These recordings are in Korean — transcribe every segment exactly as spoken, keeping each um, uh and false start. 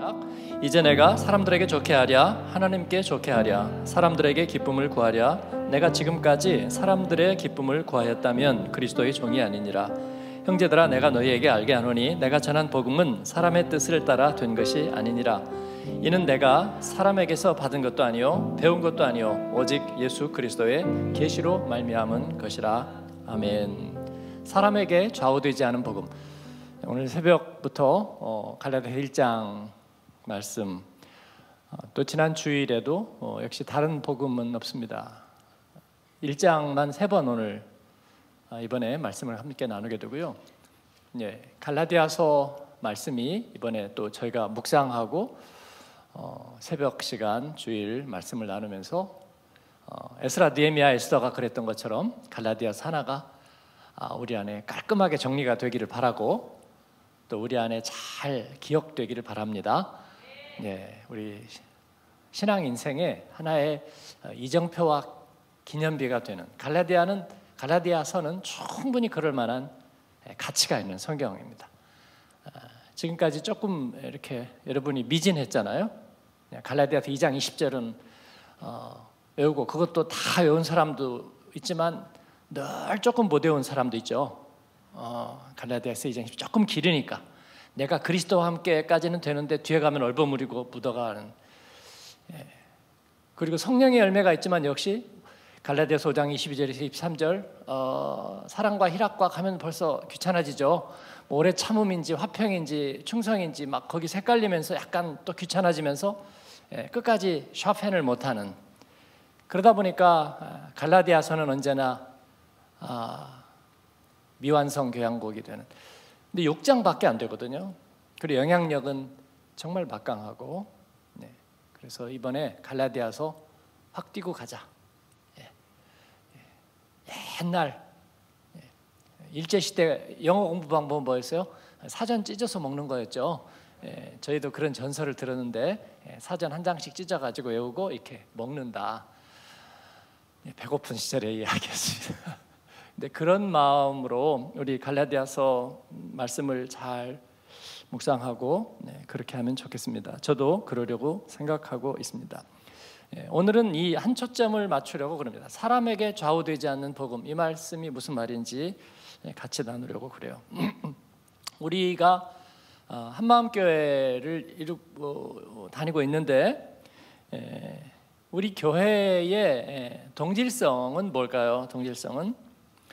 이제 내가 사람들에게 좋게 하랴 하나님께 좋게 하랴 사람들에게 기쁨을 구하랴 내가 지금까지 사람들의 기쁨을 구하였다면 그리스도의 종이 아니니라. 형제들아 내가 너희에게 알게 하노니 내가 전한 복음은 사람의 뜻을 따라 된 것이 아니니라. 이는 내가 사람에게서 받은 것도 아니요 배운 것도 아니요 오직 예수 그리스도의 계시로 말미암은 것이라. 아멘. 사람에게 좌우되지 않은 복음. 오늘 새벽부터 어, 갈라디아 일 장 말씀, 어, 또 지난 주일에도 어, 역시 다른 복음은 없습니다. 일 장만 세 번 오늘 어, 이번에 말씀을 함께 나누게 되고요. 예, 갈라디아서 말씀이 이번에 또 저희가 묵상하고 어, 새벽 시간 주일 말씀을 나누면서 어, 에스라, 느헤미야, 에스더가 그랬던 것처럼 갈라디아서 하나가 아, 우리 안에 깔끔하게 정리가 되기를 바라고 또 우리 안에 잘 기억되기를 바랍니다. 네, 우리 신앙 인생의 하나의 이정표와 기념비가 되는 갈라디아는 갈라디아서는 충분히 그럴 만한 가치가 있는 성경입니다. 지금까지 조금 이렇게 여러분이 미진했잖아요. 갈라디아서 이 장 이십 절은 어, 외우고 그것도 다 외운 사람도 있지만 늘 조금 못 외운 사람도 있죠. 어, 갈라디아서 이 장 이십 절 조금 길으니까 내가 그리스도와 함께까지는 되는데 뒤에 가면 얼버무리고 묻어가는. 예. 그리고 성령의 열매가 있지만 역시 갈라디아서 오 장 이십이 절에서 이십삼 절 어, 사랑과 희락과 가면 벌써 귀찮아지죠. 뭐 오래 참음인지 화평인지 충성인지 막 거기 헷갈리면서 약간 또 귀찮아지면서 예, 끝까지 샤펜을 못하는. 그러다 보니까 갈라디아서는 언제나 아, 미완성 교양곡이 되는. 근데 육 장밖에 안 되거든요. 그리고 영향력은 정말 막강하고. 네. 그래서 이번에 갈라디아서 확 뛰고 가자. 예. 예. 옛날 예. 일제시대 영어 공부 방법은 뭐였어요? 사전 찢어서 먹는 거였죠. 예. 저희도 그런 전설을 들었는데 예. 사전 한 장씩 찢어가지고 외우고 이렇게 먹는다. 예. 배고픈 시절의 이야기였습니다. 근데 그런 마음으로 우리 갈라디아서 말씀을 잘 묵상하고 네, 그렇게 하면 좋겠습니다. 저도 그러려고 생각하고 있습니다. 예, 오늘은 이 한 초점을 맞추려고 그럽니다. 사람에게 좌우되지 않는 복음. 이 말씀이 무슨 말인지 같이 나누려고 그래요. 우리가 한마음교회를 이루고 다니고 있는데 예, 우리 교회의 동질성은 뭘까요? 동질성은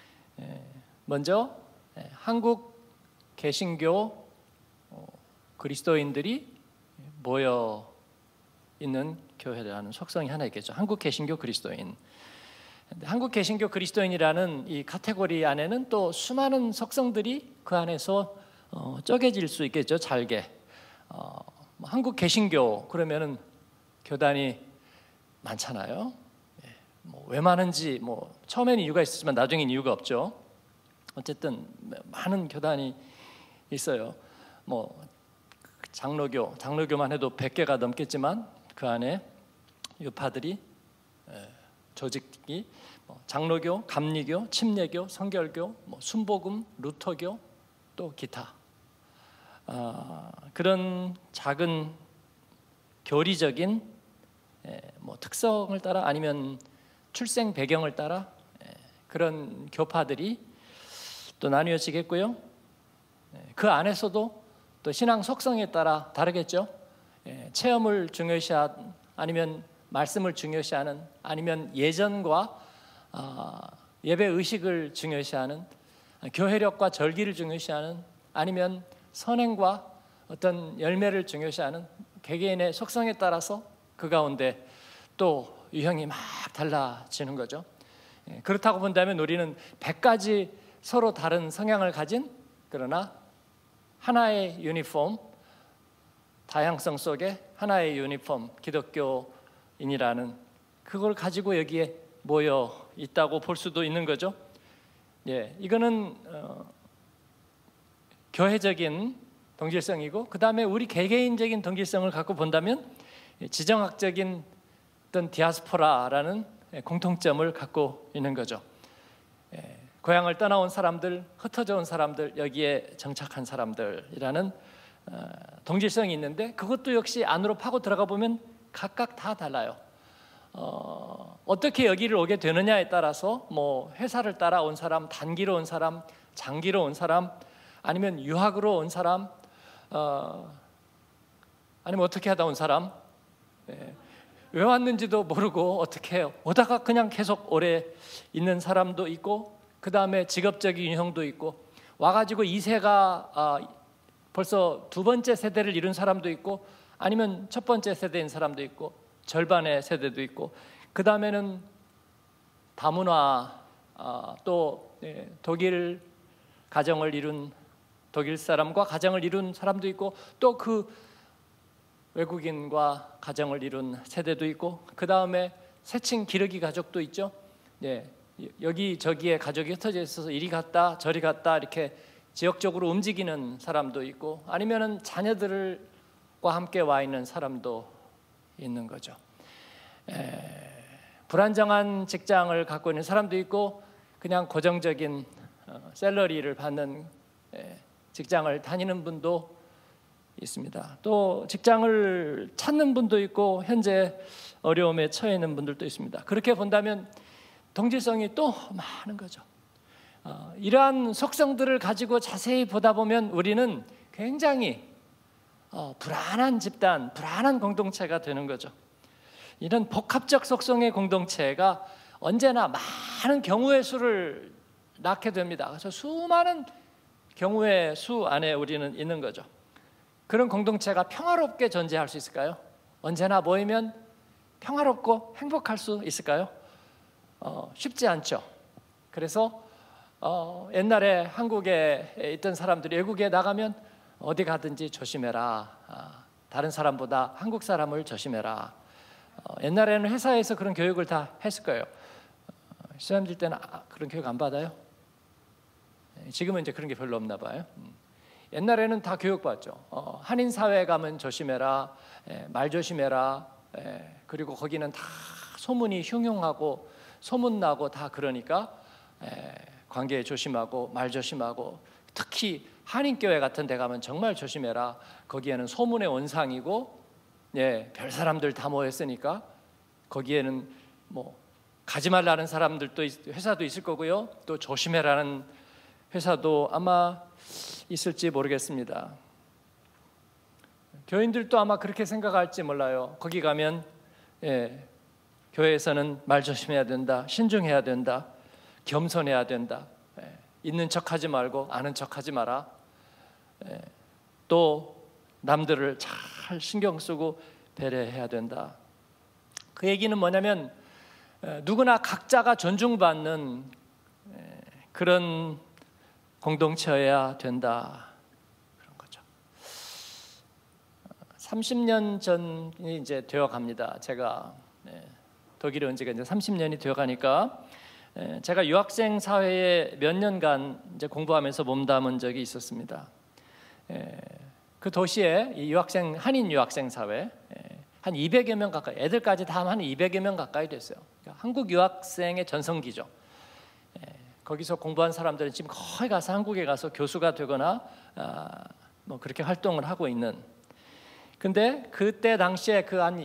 먼저 한국 개신교 그리스도인들이 모여 있는 교회라는 속성이 하나 있겠죠. 한국 개신교 그리스도인. 한국 개신교 그리스도인이라는 이 카테고리 안에는 또 수많은 속성들이 그 안에서 어, 쪼개질 수 있겠죠. 잘게. 어, 한국 개신교 그러면은 교단이 많잖아요. 뭐 왜 많은지 뭐 처음에는 이유가 있었지만 나중엔 이유가 없죠. 어쨌든 많은 교단이 있어요. 뭐 장로교, 장로교만 해도 백 개가 넘겠지만 그 안에 유파들이 조직이 뭐 장로교, 감리교, 침례교, 성결교, 뭐 순복음, 루터교 또 기타 아, 그런 작은 교리적인 뭐 특성을 따라 아니면 출생 배경을 따라 그런 교파들이 또 나뉘어지겠고요. 그 안에서도 또 신앙 속성에 따라 다르겠죠. 체험을 중요시한 아니면 말씀을 중요시하는 아니면 예전과 예배 의식을 중요시하는 교회력과 절기를 중요시하는 아니면 선행과 어떤 열매를 중요시하는 개개인의 속성에 따라서 그 가운데 또 유형이 막 달라지는 거죠. 그렇다고 본다면 우리는 백 가지 서로 다른 성향을 가진 그러나 하나의 유니폼, 다양성 속에 하나의 유니폼 기독교인이라는 그걸 가지고 여기에 모여 있다고 볼 수도 있는 거죠. 예, 이거는 어, 교회적인 동질성이고 그 다음에 우리 개개인적인 동질성을 갖고 본다면 지정학적인 어떤 디아스포라라는 공통점을 갖고 있는 거죠. 고향을 떠나온 사람들, 흩어져 온 사람들, 여기에 정착한 사람들이라는 어, 동질성이 있는데 그것도 역시 안으로 파고 들어가 보면 각각 다 달라요. 어, 어떻게 여기를 오게 되느냐에 따라서 뭐 회사를 따라 온 사람, 단기로 온 사람, 장기로 온 사람, 아니면 유학으로 온 사람, 어, 아니면 어떻게 하다 온 사람, 예, 왜 왔는지도 모르고 어떻게 오다가 그냥 계속 오래 있는 사람도 있고, 그 다음에 직업적인 유형도 있고, 와가지고 이 세가 아, 벌써 두 번째 세대를 이룬 사람도 있고, 아니면 첫 번째 세대인 사람도 있고, 절반의 세대도 있고, 그 다음에는 다문화, 아, 또 예, 독일 가정을 이룬 독일 사람과 가정을 이룬 사람도 있고, 또 그 외국인과 가정을 이룬 세대도 있고, 그 다음에 세친 기러기 가족도 있죠. 예, 여기 저기에 가족이 흩어져 있어서 이리 갔다 저리 갔다 이렇게 지역적으로 움직이는 사람도 있고, 아니면은 자녀들과 함께 와 있는 사람도 있는 거죠. 에, 불안정한 직장을 갖고 있는 사람도 있고, 그냥 고정적인 어, 샐러리를 받는 에, 직장을 다니는 분도 있습니다. 또 직장을 찾는 분도 있고, 현재 어려움에 처해 있는 분들도 있습니다. 그렇게 본다면 동질성이 또 많은 거죠. 어, 이러한 속성들을 가지고 자세히 보다 보면 우리는 굉장히 어, 불안한 집단, 불안한 공동체가 되는 거죠. 이런 복합적 속성의 공동체가 언제나 많은 경우의 수를 낳게 됩니다. 그래서 수많은 경우의 수 안에 우리는 있는 거죠. 그런 공동체가 평화롭게 존재할 수 있을까요? 언제나 모이면 평화롭고 행복할 수 있을까요? 어, 쉽지 않죠. 그래서 어, 옛날에 한국에 있던 사람들이 외국에 나가면 어디 가든지 조심해라. 아, 다른 사람보다 한국 사람을 조심해라. 어, 옛날에는 회사에서 그런 교육을 다 했을 거예요. 어, 시험질 때는 아, 그런 교육 안 받아요? 지금은 이제 그런 게 별로 없나 봐요. 음. 옛날에는 다 교육받죠. 어, 한인 사회에 가면 조심해라, 에, 말 조심해라. 에, 그리고 거기는 다 소문이 흉흉하고 소문나고 다 그러니까 에, 관계 조심하고 말 조심하고, 특히 한인교회 같은 데 가면 정말 조심해라. 거기에는 소문의 원상이고, 예, 별 사람들 다 모였으니까 거기에는 뭐 가지 말라는 사람들도 회사도 있을 거고요, 또 조심해라는 회사도 아마 있을지 모르겠습니다. 교인들도 아마 그렇게 생각할지 몰라요. 거기 가면 예, 교회에서는 말 조심해야 된다, 신중해야 된다, 겸손해야 된다, 예, 있는 척하지 말고 아는 척하지 마라, 예, 또 남들을 잘 신경 쓰고 배려해야 된다. 그 얘기는 뭐냐면 예, 누구나 각자가 존중받는 예, 그런 공동체여야 된다, 그런 거죠. 삼십 년 전이 이제 되어 갑니다. 제가 네, 독일에 온 지가 이제 삼십 년이 되어 가니까 예, 제가 유학생 사회에 몇 년간 이제 공부하면서 몸담은 적이 있었습니다. 예, 그 도시에 이 유학생 한인 유학생 사회 예, 한 이백여 명 가까이, 애들까지 다 한 이백여 명 가까이 됐어요. 그러니까 한국 유학생의 전성기죠. 예, 거기서 공부한 사람들은 지금 거의 가서 한국에 가서 교수가 되거나 아, 뭐 그렇게 활동을 하고 있는. 근데 그때 당시에 그 한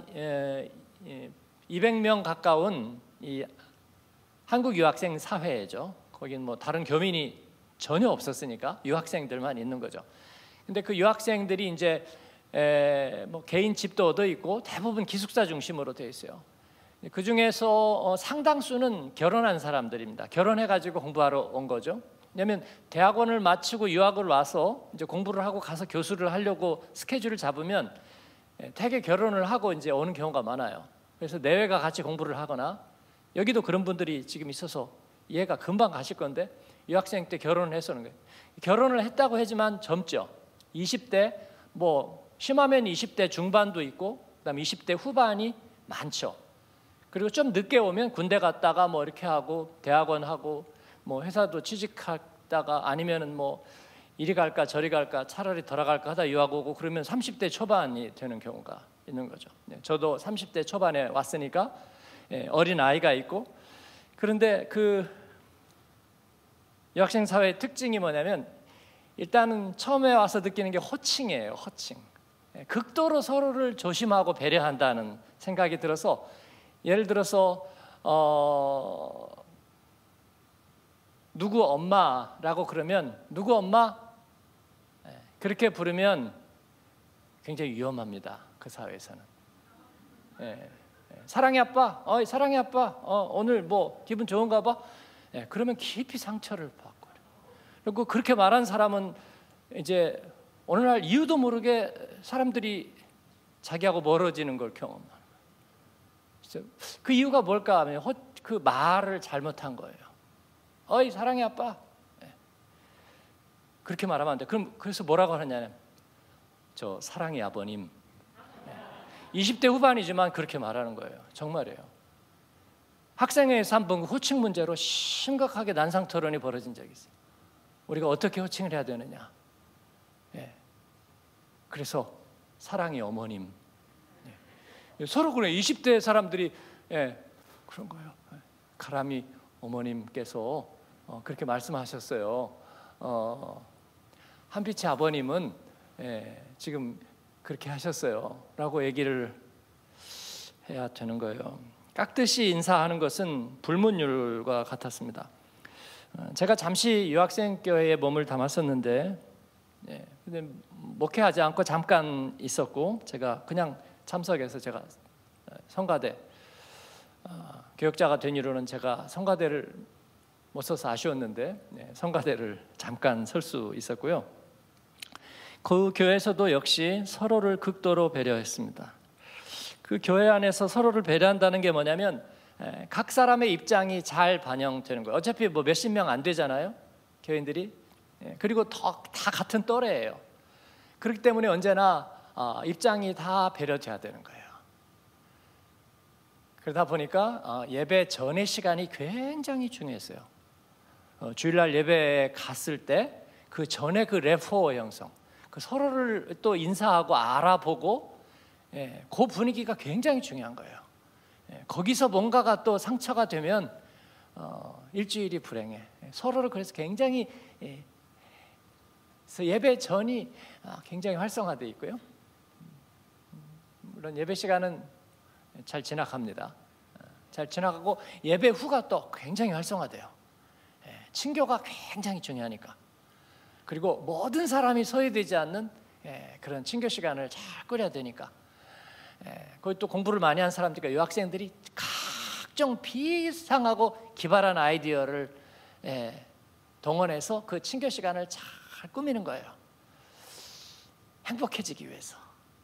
이백 명 가까운 이 한국 유학생 사회죠. 거긴 뭐 다른 교민이 전혀 없었으니까 유학생들만 있는 거죠. 근데 그 유학생들이 이제 에, 뭐 개인 집도 얻어 있고 대부분 기숙사 중심으로 되어 있어요. 그 중에서 어, 상당수는 결혼한 사람들입니다. 결혼해가지고 공부하러 온 거죠. 왜냐하면 대학원을 마치고 유학을 와서 이제 공부를 하고 가서 교수를 하려고 스케줄을 잡으면 되게 결혼을 하고 이제 오는 경우가 많아요. 그래서 내외가 같이 공부를 하거나, 여기도 그런 분들이 지금 있어서 얘가 금방 가실 건데 유학생 때 결혼을 해서 오는 거예요. 결혼을 했다고 하지만 젊죠. 이십 대, 뭐 심하면 이십 대 중반도 있고, 그다음 이십 대 후반이 많죠. 그리고 좀 늦게 오면 군대 갔다가 뭐 이렇게 하고 대학원 하고 뭐 회사도 취직하다가, 아니면은 뭐 이리 갈까 저리 갈까 차라리 돌아갈까 하다 유학 오고, 그러면 삼십 대 초반이 되는 경우가 있는 거죠. 네, 저도 삼십 대 초반에 왔으니까 예, 어린 아이가 있고. 그런데 그 유학생 사회의 특징이 뭐냐면 일단은 처음에 와서 느끼는 게 호칭이에요. 호칭. 극도로 서로를 조심하고 배려한다는 생각이 들어서, 예를 들어서 어, 누구 엄마라고 그러면 누구 엄마? 그렇게 부르면 굉장히 위험합니다. 그 사회에서는. 예, 사랑해 아빠. 어, 사랑해 아빠. 어, 오늘 뭐 기분 좋은가 봐. 예, 그러면 깊이 상처를 받고. 그리고 그렇게 말한 사람은 이제 어느 날 이유도 모르게 사람들이 자기하고 멀어지는 걸 경험하는 거예요. 그 이유가 뭘까 하면 그 말을 잘못한 거예요. 어이 사랑해 아빠. 네. 그렇게 말하면 안 돼. 그럼 그래서 뭐라고 하느냐면 저 사랑해 아버님. 네. 이십 대 후반이지만 그렇게 말하는 거예요. 정말이에요. 학생회에서 한번 호칭 문제로 심각하게 난상 토론이 벌어진 적이 있어요. 우리가 어떻게 호칭을 해야 되느냐. 예. 그래서 사랑의 어머님. 예. 서로 그래. 이십 대 사람들이 예. 그런 거예요. 가람이 어머님께서 어, 그렇게 말씀하셨어요. 어, 한빛의 아버님은 예, 지금 그렇게 하셨어요. 라고 얘기를 해야 되는 거예요. 깍듯이 인사하는 것은 불문율과 같았습니다. 제가 잠시 유학생 교회에 몸을 담았었는데 예, 근데 목회하지 않고 잠깐 있었고 제가 그냥 참석해서 제가 성가대 어, 교역자가 된 이후로는 제가 성가대를 못 써서 아쉬웠는데 예, 성가대를 잠깐 설 수 있었고요. 그 교회에서도 역시 서로를 극도로 배려했습니다. 그 교회 안에서 서로를 배려한다는 게 뭐냐면 예, 각 사람의 입장이 잘 반영되는 거예요. 어차피 뭐 몇십 명 안 되잖아요, 교인들이. 예, 그리고 더, 다 같은 또래예요. 그렇기 때문에 언제나 어, 입장이 다 배려돼야 되는 거예요. 그러다 보니까 어, 예배 전의 시간이 굉장히 중요했어요. 어, 주일날 예배에 갔을 때 그 전에 그 레포 형성, 그 서로를 또 인사하고 알아보고 예, 그 분위기가 굉장히 중요한 거예요. 예, 거기서 뭔가가 또 상처가 되면 어, 일주일이 불행해. 서로를 그래서 굉장히 예, 그래서 예배 전이 굉장히 활성화되어 있고요. 물론 예배 시간은 잘 지나갑니다. 잘 지나가고 예배 후가 또 굉장히 활성화돼요. 친교가 굉장히 중요하니까. 그리고 모든 사람이 소외되지 않는 그런 친교 시간을 잘 꾸려야 되니까. 거기 또 공부를 많이 한 사람들과 유학생들이 각종 비상하고 기발한 아이디어를 동원해서 그 친교 시간을 잘 꾸미는 거예요. 행복해지기 위해서.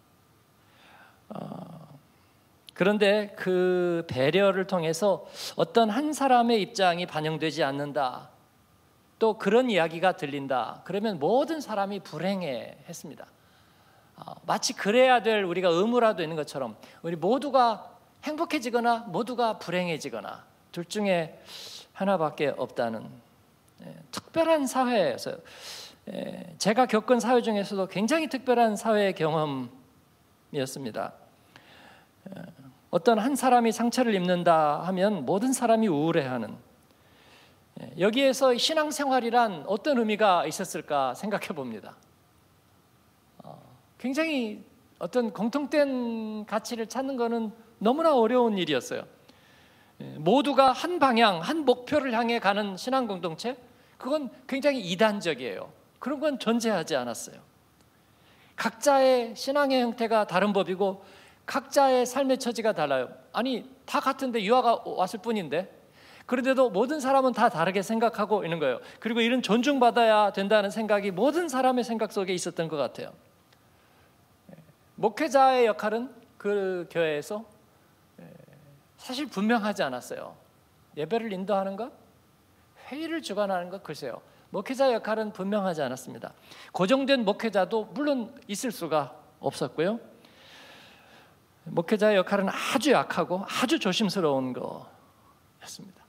어, 그런데 그 배려를 통해서 어떤 한 사람의 입장이 반영되지 않는다, 또 그런 이야기가 들린다, 그러면 모든 사람이 불행해 했습니다. 어, 마치 그래야 될 우리가 의무라도 있는 것처럼 우리 모두가 행복해지거나 모두가 불행해지거나 둘 중에 하나밖에 없다는 예, 특별한 사회에서 예, 제가 겪은 사회 중에서도 굉장히 특별한 사회 경험이었습니다. 예, 어떤 한 사람이 상처를 입는다 하면 모든 사람이 우울해하는, 예, 여기에서 신앙생활이란 어떤 의미가 있었을까 생각해 봅니다. 어, 굉장히 어떤 공통된 가치를 찾는 것은 너무나 어려운 일이었어요. 예, 모두가 한 방향, 한 목표를 향해 가는 신앙 공동체, 그건 굉장히 이단적이에요. 그런 건 존재하지 않았어요. 각자의 신앙의 형태가 다른 법이고 각자의 삶의 처지가 달라요. 아니 다 같은데 유아가 왔을 뿐인데, 그런데도 모든 사람은 다 다르게 생각하고 있는 거예요. 그리고 이런 존중받아야 된다는 생각이 모든 사람의 생각 속에 있었던 것 같아요. 목회자의 역할은 그 교회에서 사실 분명하지 않았어요. 예배를 인도하는 것, 회의를 주관하는 것, 글쎄요, 목회자 역할은 분명하지 않았습니다. 고정된 목회자도 물론 있을 수가 없었고요. 목회자의 역할은 아주 약하고 아주 조심스러운 거였습니다.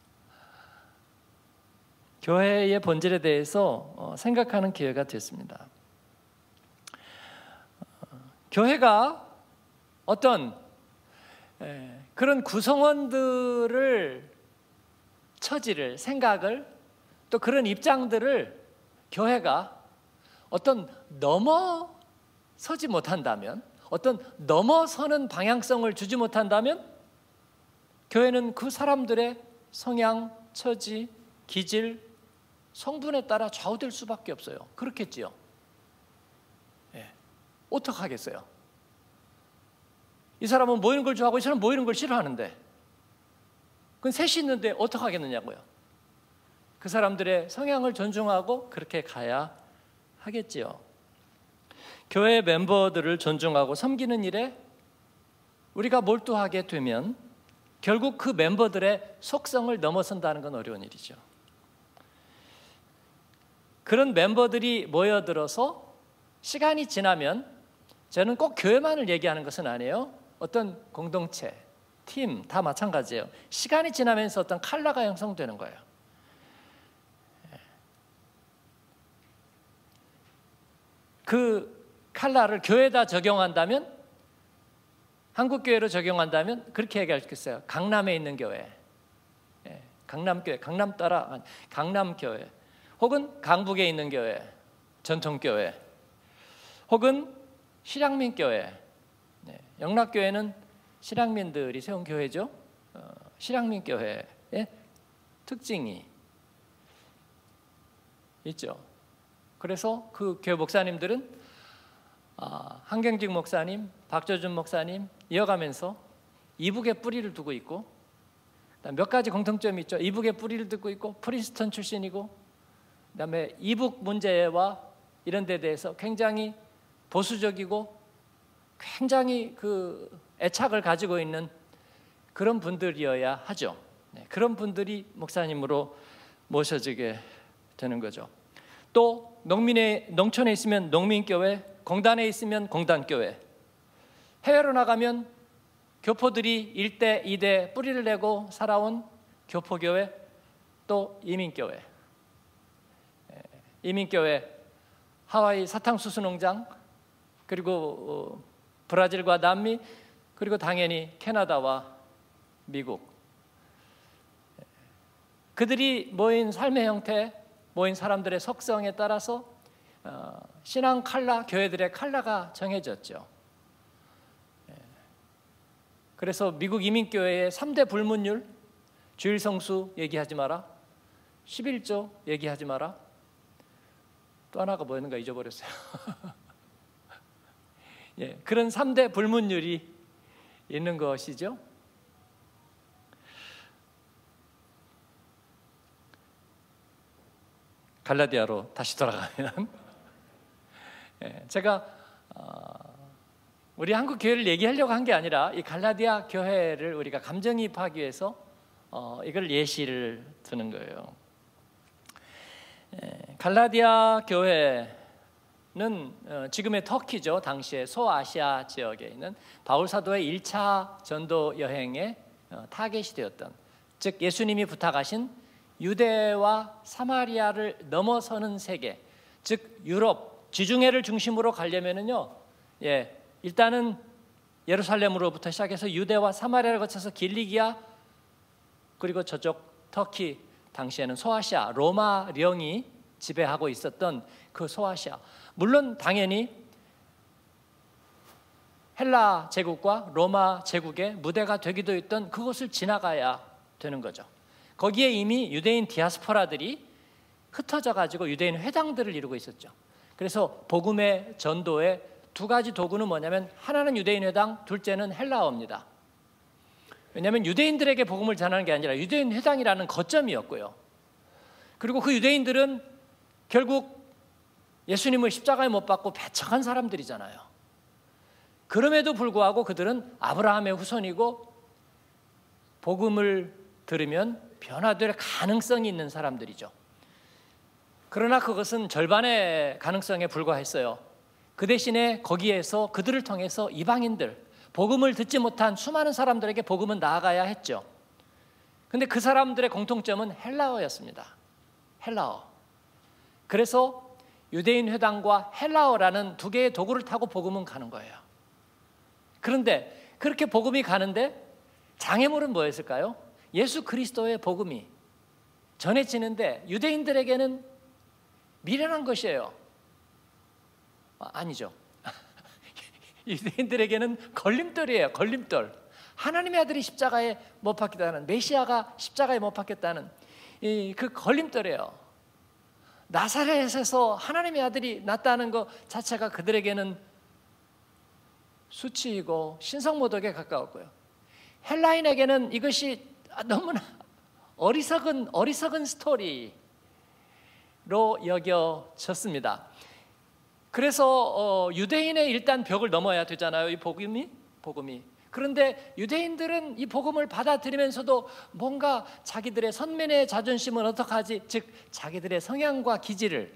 교회의 본질에 대해서 생각하는 기회가 됐습니다. 교회가 어떤 그런 구성원들을, 처지를, 생각을, 또 그런 입장들을 교회가 어떤 넘어서지 못한다면, 어떤 넘어서는 방향성을 주지 못한다면 교회는 그 사람들의 성향, 처지, 기질, 성분에 따라 좌우될 수밖에 없어요. 그렇겠지요. 예. 어떡하겠어요? 이 사람은 모이는 걸 좋아하고 이 사람은 모이는 걸 싫어하는데, 그건 셋이 있는데 어떡하겠느냐고요. 그 사람들의 성향을 존중하고 그렇게 가야 하겠지요. 교회 멤버들을 존중하고 섬기는 일에 우리가 몰두하게 되면 결국 그 멤버들의 속성을 넘어선다는 건 어려운 일이죠. 그런 멤버들이 모여들어서 시간이 지나면, 저는 꼭 교회만을 얘기하는 것은 아니에요. 어떤 공동체, 팀 다 마찬가지예요. 시간이 지나면서 어떤 컬러가 형성되는 거예요. 그 컬러를 교회에다 적용한다면, 한국교회로 적용한다면 그렇게 얘기할 수 있어요. 강남에 있는 교회, 강남교회, 강남 따라 강남교회, 혹은 강북에 있는 교회, 전통교회, 혹은 실향민교회. 영락교회는 실향민들이 세운 교회죠. 실향민교회의 특징이 있죠. 그래서 그 교회 목사님들은 아, 한경직 목사님, 박조준 목사님 이어가면서 이북에 뿌리를 두고 있고, 몇 가지 공통점이 있죠. 이북에 뿌리를 두고 있고 프린스턴 출신이고, 그다음에 이북 문제와 이런 데 대해서 굉장히 보수적이고 굉장히 그 애착을 가지고 있는 그런 분들이어야 하죠. 네, 그런 분들이 목사님으로 모셔지게 되는 거죠. 또 농민의 농촌에 있으면 농민교회, 공단에 있으면 공단교회, 해외로 나가면 교포들이 일대, 이대 뿌리를 내고 살아온 교포교회, 또 이민교회. 이민교회, 하와이 사탕수수 농장, 그리고 브라질과 남미, 그리고 당연히 캐나다와 미국. 그들이 모인 삶의 형태, 모인 사람들의 속성에 따라서 신앙 컬러, 교회들의 컬러가 정해졌죠. 그래서 미국 이민교회의 삼 대 불문율, 주일 성수 얘기하지 마라, 십일조 얘기하지 마라, 또 하나가 뭐였는가 잊어버렸어요. 예, 그런 삼 대 불문율이 있는 것이죠. 갈라디아로 다시 돌아가면 예, 제가 어, 우리 한국 교회를 얘기하려고 한 게 아니라 이 갈라디아 교회를 우리가 감정이입하기 위해서 어, 이걸 예시를 드는 거예요. 예, 갈라디아 교회는 어, 지금의 터키죠. 당시에 소아시아 지역에 있는 바울 사도의 일 차 전도 여행의 어, 타겟이 되었던, 즉 예수님이 부탁하신 유대와 사마리아를 넘어서는 세계, 즉 유럽, 지중해를 중심으로 가려면은요, 예, 일단은 예루살렘으로부터 시작해서 유대와 사마리아를 거쳐서 길리기아, 그리고 저쪽 터키, 당시에는 소아시아, 로마령이 지배하고 있었던 그 소아시아, 물론 당연히 헬라 제국과 로마 제국의 무대가 되기도 했던 그곳을 지나가야 되는 거죠. 거기에 이미 유대인 디아스포라들이 흩어져 가지고 유대인 회당들을 이루고 있었죠. 그래서 복음의 전도의 두 가지 도구는 뭐냐면, 하나는 유대인 회당, 둘째는 헬라어입니다. 왜냐하면 유대인들에게 복음을 전하는 게 아니라 유대인 회당이라는 거점이었고요. 그리고 그 유대인들은 결국 예수님을 십자가에 못 박고 배척한 사람들이잖아요. 그럼에도 불구하고 그들은 아브라함의 후손이고 복음을 들으면 변화될 가능성이 있는 사람들이죠. 그러나 그것은 절반의 가능성에 불과했어요. 그 대신에 거기에서 그들을 통해서 이방인들, 복음을 듣지 못한 수많은 사람들에게 복음은 나아가야 했죠. 그런데 그 사람들의 공통점은 헬라어였습니다. 헬라어. 그래서 유대인 회당과 헬라어라는 두 개의 도구를 타고 복음은 가는 거예요. 그런데 그렇게 복음이 가는데 장애물은 뭐였을까요? 예수 그리스도의 복음이 전해지는데 유대인들에게는 미련한 것이에요. 아, 아니죠. 유대인들에게는 걸림돌이에요. 걸림돌. 하나님의 아들이 십자가에 못 박혔다는, 메시아가 십자가에 못 박혔다는 이 그 걸림돌이에요. 나사렛에서 하나님의 아들이 났다는 것 자체가 그들에게는 수치이고 신성모독에 가까웠고요. 헬라인에게는 이것이 너무나 어리석은 어리석은 스토리로 여겨졌습니다. 그래서 어, 유대인의 일단 벽을 넘어야 되잖아요. 이 복음이 복음이. 그런데 유대인들은 이 복음을 받아들이면서도 뭔가 자기들의 선민의 자존심은 어떡하지? 즉 자기들의 성향과 기질을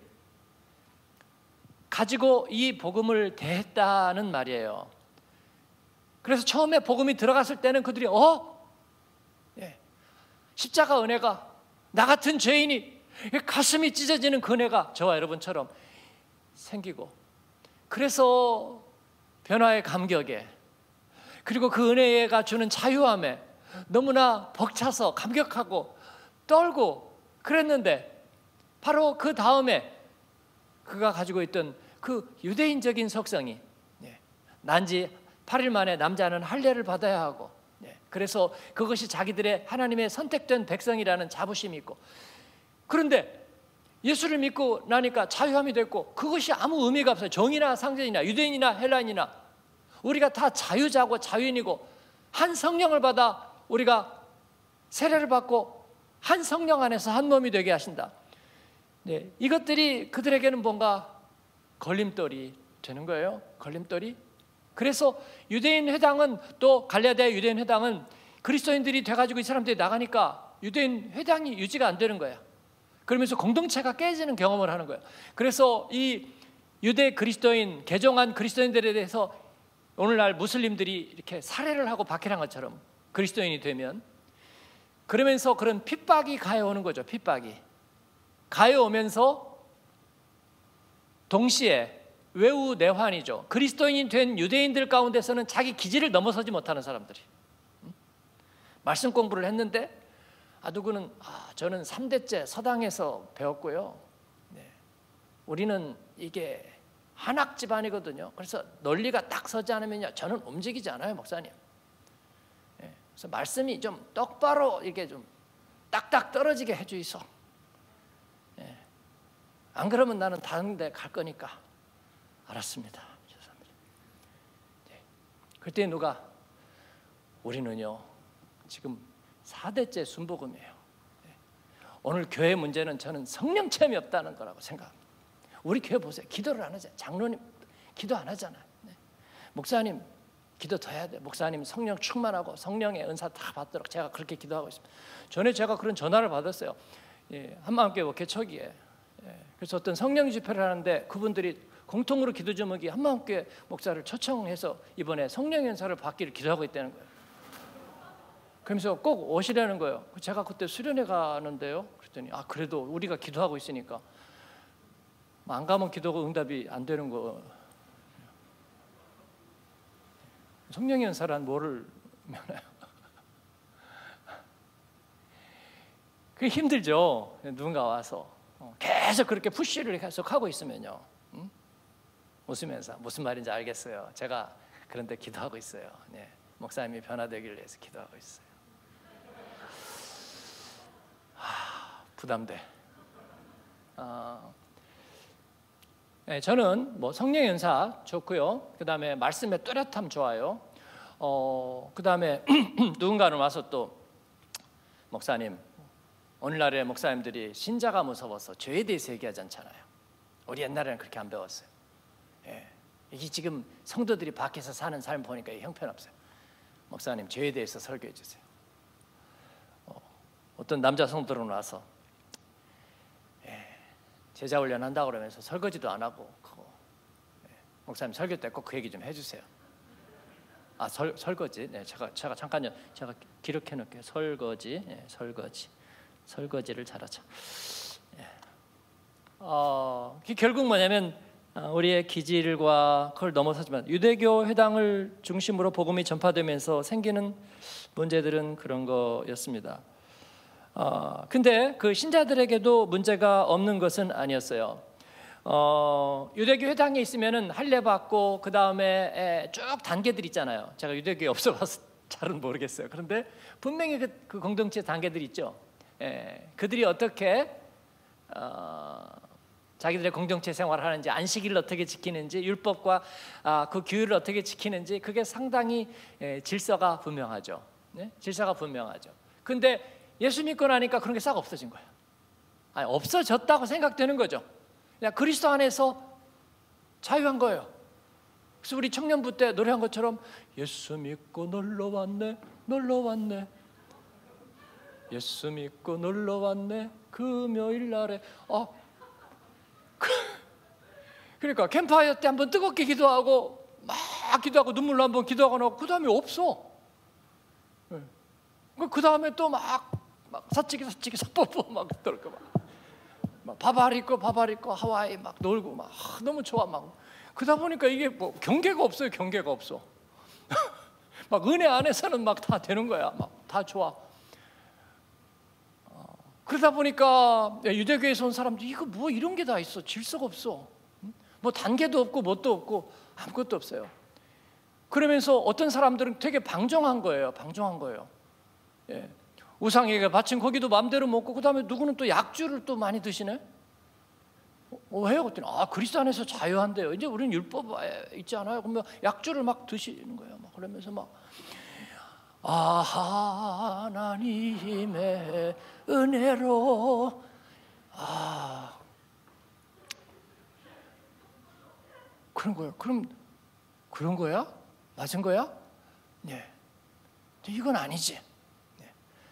가지고 이 복음을 대했다는 말이에요. 그래서 처음에 복음이 들어갔을 때는 그들이 어? 예. 십자가 은혜가 나 같은 죄인이 가슴이 찢어지는 그 은혜가 저와 여러분처럼 생기고, 그래서 변화의 감격에, 그리고 그 은혜가 주는 자유함에 너무나 벅차서 감격하고 떨고 그랬는데, 바로 그 다음에 그가 가지고 있던 그 유대인적인 속성이, 난지 팔 일 만에 남자는 할례를 받아야 하고, 그래서 그것이 자기들의 하나님의 선택된 백성이라는 자부심이 있고, 그런데 예수를 믿고 나니까 자유함이 됐고, 그것이 아무 의미가 없어요. 정이나 상전이나 유대인이나 헬라인이나 우리가 다 자유자고 자유인이고, 한 성령을 받아 우리가 세례를 받고 한 성령 안에서 한 몸이 되게 하신다. 네, 이것들이 그들에게는 뭔가 걸림돌이 되는 거예요. 걸림돌이. 그래서 유대인 회당은, 또 갈라디아 유대인 회당은 그리스도인들이 돼가지고 이 사람들이 나가니까 유대인 회당이 유지가 안 되는 거예요. 그러면서 공동체가 깨지는 경험을 하는 거예요. 그래서 이 유대 그리스도인, 개종한 그리스도인들에 대해서 오늘날 무슬림들이 이렇게 살해를 하고 박해한 것처럼 그리스도인이 되면, 그러면서 그런 핍박이 가해오는 거죠. 핍박이 가해오면서 동시에 외우내환이죠. 그리스도인이 된 유대인들 가운데서는 자기 기질을 넘어서지 못하는 사람들이, 말씀 공부를 했는데 아 누구는 아 저는 삼 대째 서당에서 배웠고요, 네. 우리는 이게 한학 집안이거든요. 그래서 논리가 딱 서지 않으면요 저는 움직이지 않아요, 목사님. 네. 그래서 말씀이 좀 똑바로 이렇게 좀 딱딱 떨어지게 해주이소. 네. 안 그러면 나는 다른 데 갈 거니까. 알았습니다. 죄송합니다. 네. 그때 누가 우리는요 지금 사 대째 순복음이에요. 네. 오늘 교회 문제는 저는 성령 체험이 없다는 거라고 생각합니다. 우리 교회 보세요. 기도를 안 하잖아요. 장로님 기도 안 하잖아요. 네. 목사님 기도 더 해야 돼요. 목사님 성령 충만하고 성령의 은사 다 받도록 제가 그렇게 기도하고 있습니다. 전에 제가 그런 전화를 받았어요. 예, 한마음교회 개초기에. 예, 그래서 어떤 성령 집회를 하는데 그분들이 공통으로 기도 제목이 한마음교회 목사를 초청해서 이번에 성령 연사를 받기를 기도하고 있다는 거예요. 그러면서 꼭 오시라는 거예요. 제가 그때 수련회 가는데요. 그랬더니 아 그래도 우리가 기도하고 있으니까 안 가면 기도가 응답이 안 되는 거. 성령 연사란 뭐를 면해요? 그게 힘들죠. 누군가 와서 계속 그렇게 푸시를 계속 하고 있으면요. 응? 웃으면서 무슨 말인지 알겠어요. 제가 그런데 기도하고 있어요. 네. 목사님이 변화되기를 위해서 기도하고 있어요. 하, 부담돼. 어, 네, 저는 뭐 성령 연사 좋고요. 그 다음에 말씀의 뚜렷함 좋아요. 어, 그 다음에 누군가는 와서 또 목사님, 오늘날의 목사님들이 신자가 무서워서 죄에 대해서 얘기하지 않잖아요. 우리 옛날에는 그렇게 안 배웠어요. 예, 이게 지금 성도들이 밖에서 사는 삶 보니까 형편없어요. 목사님 죄에 대해서 설교해 주세요. 어, 어떤 남자 성도들은 와서 예, 제자 훈련한다고 그러면서 설거지도 안 하고 그거, 예, 목사님 설교 때 꼭 그 얘기 좀 해주세요. 아 설, 설거지. 네, 제가 제가 잠깐요. 제가 기록해 놓을게요. 설거지, 예, 설거지, 설거지를 잘하자. 예. 어, 결국 뭐냐면 우리의 기질과 그걸 넘어서지만 유대교 회당을 중심으로 복음이 전파되면서 생기는 문제들은 그런 거였습니다. 어, 근데 그 신자들에게도 문제가 없는 것은 아니었어요. 어, 유대교 회당에 있으면은 할례 받고 그 다음에 쭉 단계들 있잖아요. 제가 유대교에 없어봐서 잘은 모르겠어요. 그런데 분명히 그, 그 공동체 단계들 있죠. 예, 그들이 어떻게 어, 자기들의 공동체 생활을 하는지, 안식일을 어떻게 지키는지, 율법과 아, 그 규율을 어떻게 지키는지, 그게 상당히 예, 질서가 분명하죠. 네? 질서가 분명하죠. 근데 예수 믿고 나니까 그런 게 싹 없어진 거예요. 아니, 없어졌다고 생각되는 거죠. 그냥 그리스도 안에서 자유한 거예요. 그래서 우리 청년부 때 노래한 것처럼 예수 믿고 놀러 왔네, 놀러 왔네, 예수 믿고 놀러 왔네, 금요일 날에. 어, 그러니까 캠프파이어 때 한번 뜨겁게 기도하고 막 기도하고 눈물로 한번 기도하고 나고 그 다음에 없어. 그 다음에 또 막 막 사치기 사치기 사뽀뽀 막 그럴까 막, 막 바바리 입고 바바리 입고 하와이 막 놀고 막 아, 너무 좋아 막. 그러다 보니까 이게 뭐 경계가 없어요. 경계가 없어. 막 은혜 안에서는 막 다 되는 거야. 막 다 좋아. 어, 그러다 보니까 유대교에서 온 사람들이 이거 뭐 이런 게 다 있어. 질서가 없어. 뭐 단계도 없고 뭣도 없고 아무것도 없어요. 그러면서 어떤 사람들은 되게 방종한 거예요. 방종한 거예요. 예. 우상에게 바친 고기도 마음대로 먹고 그 다음에 누구는 또 약주를 또 많이 드시네. 어, 해요? 그랬더니 아 그리스도 안에서 자유한대요. 이제 우리는 율법에 있지 않아요? 그러면 약주를 막 드시는 거예요. 막 그러면서 막 아 하나님의 은혜로 아 그런 거예요. 그럼 그런 거야? 맞은 거야? 네. 이건 아니지. 네.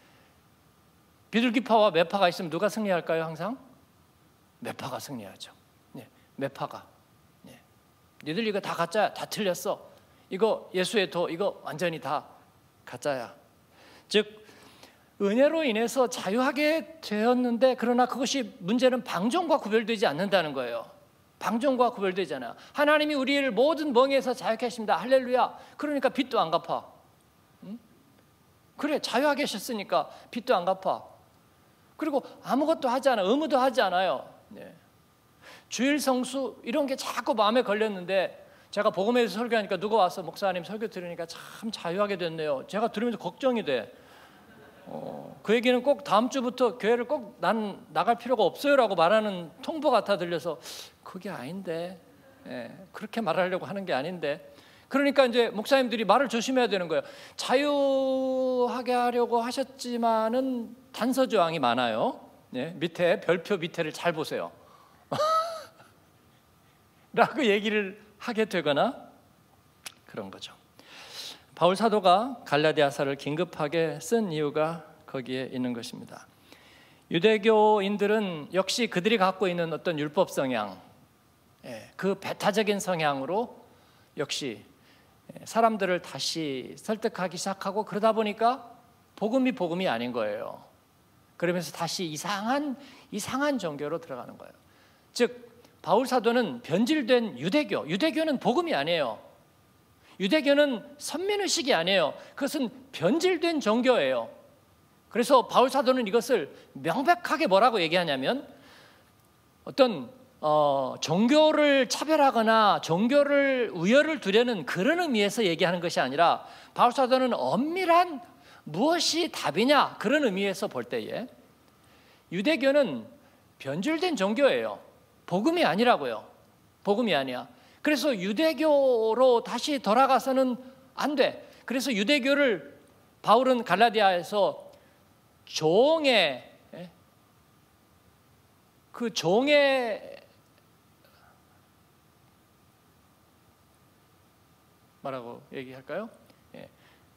비둘기파와 매파가 있으면 누가 승리할까요? 항상 매파가 승리하죠. 네. 매파가. 네. 니들 이거 다 가짜야. 다 틀렸어. 이거 예수의 도 이거 완전히 다 가짜야. 즉 은혜로 인해서 자유하게 되었는데 그러나 그것이 문제는 방종과 구별되지 않는다는 거예요. 방종과 구별되잖아요. 하나님이 우리를 모든 멍에서 자유케 하십니다. 할렐루야. 그러니까 빚도 안 갚아. 응? 그래 자유하게 하셨으니까 빚도 안 갚아. 그리고 아무것도 하지 않아. 의무도 하지 않아요. 네. 주일 성수 이런 게 자꾸 마음에 걸렸는데 제가 복음에서 설교하니까 누가 와서 목사님 설교 들으니까 참 자유하게 됐네요. 제가 들으면서 걱정이 돼. 어, 그 얘기는 꼭 다음 주부터 교회를 꼭 난 나갈 필요가 없어요라고 말하는 통보 같아 들려서 그게 아닌데 예, 그렇게 말하려고 하는 게 아닌데 그러니까 이제 목사님들이 말을 조심해야 되는 거예요. 자유하게 하려고 하셨지만은 단서 조항이 많아요. 예, 밑에 별표 밑에를 잘 보세요. 라고 얘기를 하게 되거나 그런 거죠. 바울 사도가 갈라디아서를 긴급하게 쓴 이유가 거기에 있는 것입니다. 유대교인들은 역시 그들이 갖고 있는 어떤 율법 성향, 그 배타적인 성향으로 역시 사람들을 다시 설득하기 시작하고 그러다 보니까 복음이 복음이 아닌 거예요. 그러면서 다시 이상한 이상한 종교로 들어가는 거예요. 즉 바울 사도는 변질된 유대교, 유대교는 복음이 아니에요. 유대교는 선민의식이 아니에요. 그것은 변질된 종교예요. 그래서 바울 사도는 이것을 명백하게 뭐라고 얘기하냐면 어떤 어, 종교를 차별하거나 종교를 우열을 두려는 그런 의미에서 얘기하는 것이 아니라 바울 사도는 엄밀한 무엇이 답이냐 그런 의미에서 볼 때에 유대교는 변질된 종교예요. 복음이 아니라고요. 복음이 아니야. 그래서 유대교로 다시 돌아가서는 안 돼. 그래서 유대교를 바울은 갈라디아에서 종의 그 종의 뭐라고 얘기할까요? 예.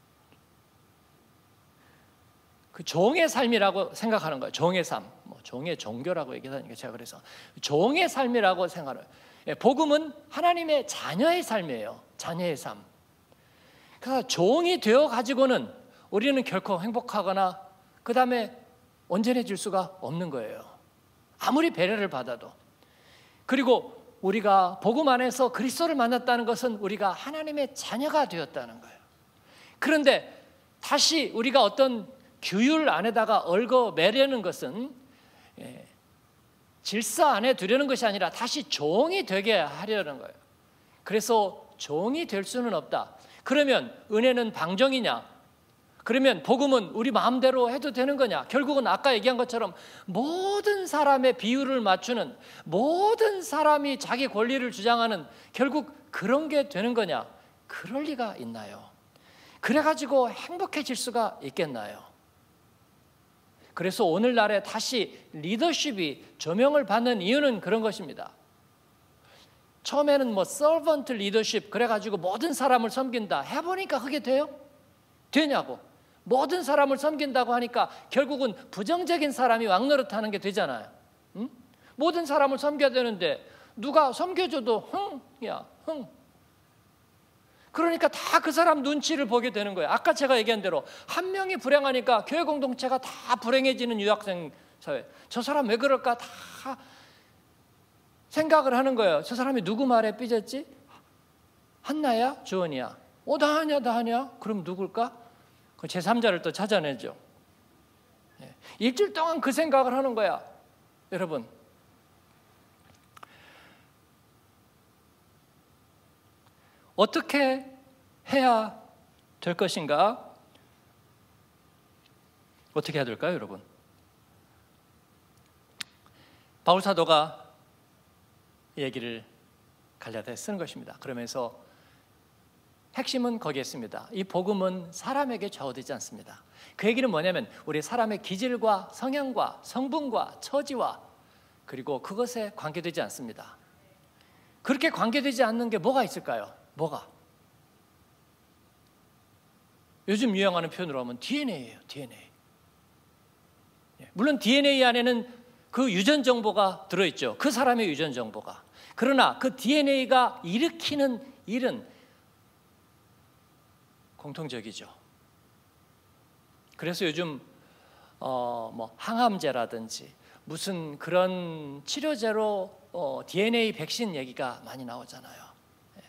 그 종의 삶이라고 생각하는 거예요. 종의 삶, 뭐 종의 종교라고 얘기하니까 제가 그래서 종의 삶이라고 생각해요. 예, 복음은 하나님의 자녀의 삶이에요. 자녀의 삶. 그래서 종이 되어 가지고는 우리는 결코 행복하거나 그 다음에 온전해질 수가 없는 거예요. 아무리 배려를 받아도. 그리고 우리가 복음 안에서 그리스도를 만났다는 것은 우리가 하나님의 자녀가 되었다는 거예요. 그런데 다시 우리가 어떤 규율 안에다가 얽어 매려는 것은 예, 질서 안에 두려는 것이 아니라 다시 종이 되게 하려는 거예요. 그래서 종이 될 수는 없다. 그러면 은혜는 방종이냐? 그러면 복음은 우리 마음대로 해도 되는 거냐? 결국은 아까 얘기한 것처럼 모든 사람의 비율을 맞추는, 모든 사람이 자기 권리를 주장하는, 결국 그런 게 되는 거냐? 그럴 리가 있나요? 그래가지고 행복해질 수가 있겠나요? 그래서 오늘날에 다시 리더십이 조명을 받는 이유는 그런 것입니다. 처음에는 뭐 서번트 리더십 그래가지고 모든 사람을 섬긴다 해보니까 그게 돼요? 되냐고. 모든 사람을 섬긴다고 하니까 결국은 부정적인 사람이 왕노릇하는 게 되잖아요. 응? 모든 사람을 섬겨야 되는데 누가 섬겨줘도 흥야 흥. 그러니까 다 그 사람 눈치를 보게 되는 거예요. 아까 제가 얘기한 대로 한 명이 불행하니까 교회 공동체가 다 불행해지는 유학생 사회. 저 사람 왜 그럴까 다 생각을 하는 거예요. 저 사람이 누구 말에 삐졌지? 한나야? 주원이야? 어, 나 아니야, 나 아니야? 그럼 누굴까? 그 제삼자를 또 찾아내죠. 일주일 동안 그 생각을 하는 거야. 여러분, 어떻게 해야 될 것인가? 어떻게 해야 될까요, 여러분? 바울 사도가 얘기를 갈라디아에 쓰는 것입니다. 그러면서 핵심은 거기에 있습니다. 이 복음은 사람에게 좌우되지 않습니다. 그 얘기는 뭐냐면 우리 사람의 기질과 성향과 성분과 처지와 그리고 그것에 관계되지 않습니다. 그렇게 관계되지 않는 게 뭐가 있을까요? 뭐가? 요즘 유행하는 표현으로 하면 디엔에이예요. 디엔에이. 물론 디엔에이 안에는 그 유전 정보가 들어있죠. 그 사람의 유전 정보가. 그러나 그 디엔에이가 일으키는 일은 공통적이죠. 그래서 요즘 어, 뭐 항암제라든지 무슨 그런 치료제로 어, 디엔에이 백신 얘기가 많이 나오잖아요. 예.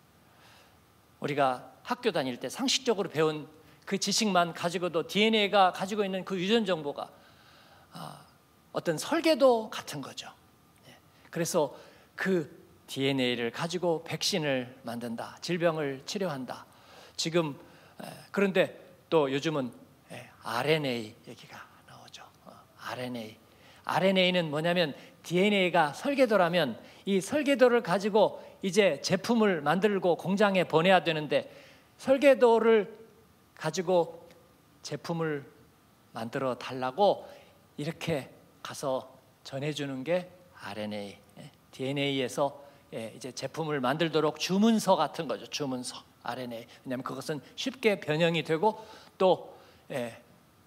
우리가 학교 다닐 때 상식적으로 배운 그 지식만 가지고도 디엔에이가 가지고 있는 그 유전 정보가 아, 어떤 설계도 같은 거죠. 예. 그래서 그 디엔에이를 가지고 백신을 만든다, 질병을 치료한다. 지금 그런데 또 요즘은 알엔에이 얘기가 나오죠. 알엔에이. 알엔에이는 뭐냐면 디엔에이가 설계도라면 이 설계도를 가지고 이제 제품을 만들고 공장에 보내야 되는데 설계도를 가지고 제품을 만들어 달라고 이렇게 가서 전해주는 게 알엔에이. 디엔에이에서 이제 제품을 만들도록 주문서 같은 거죠. 주문서. 알엔에이. 왜냐하면 그것은 쉽게 변형이 되고 또 예,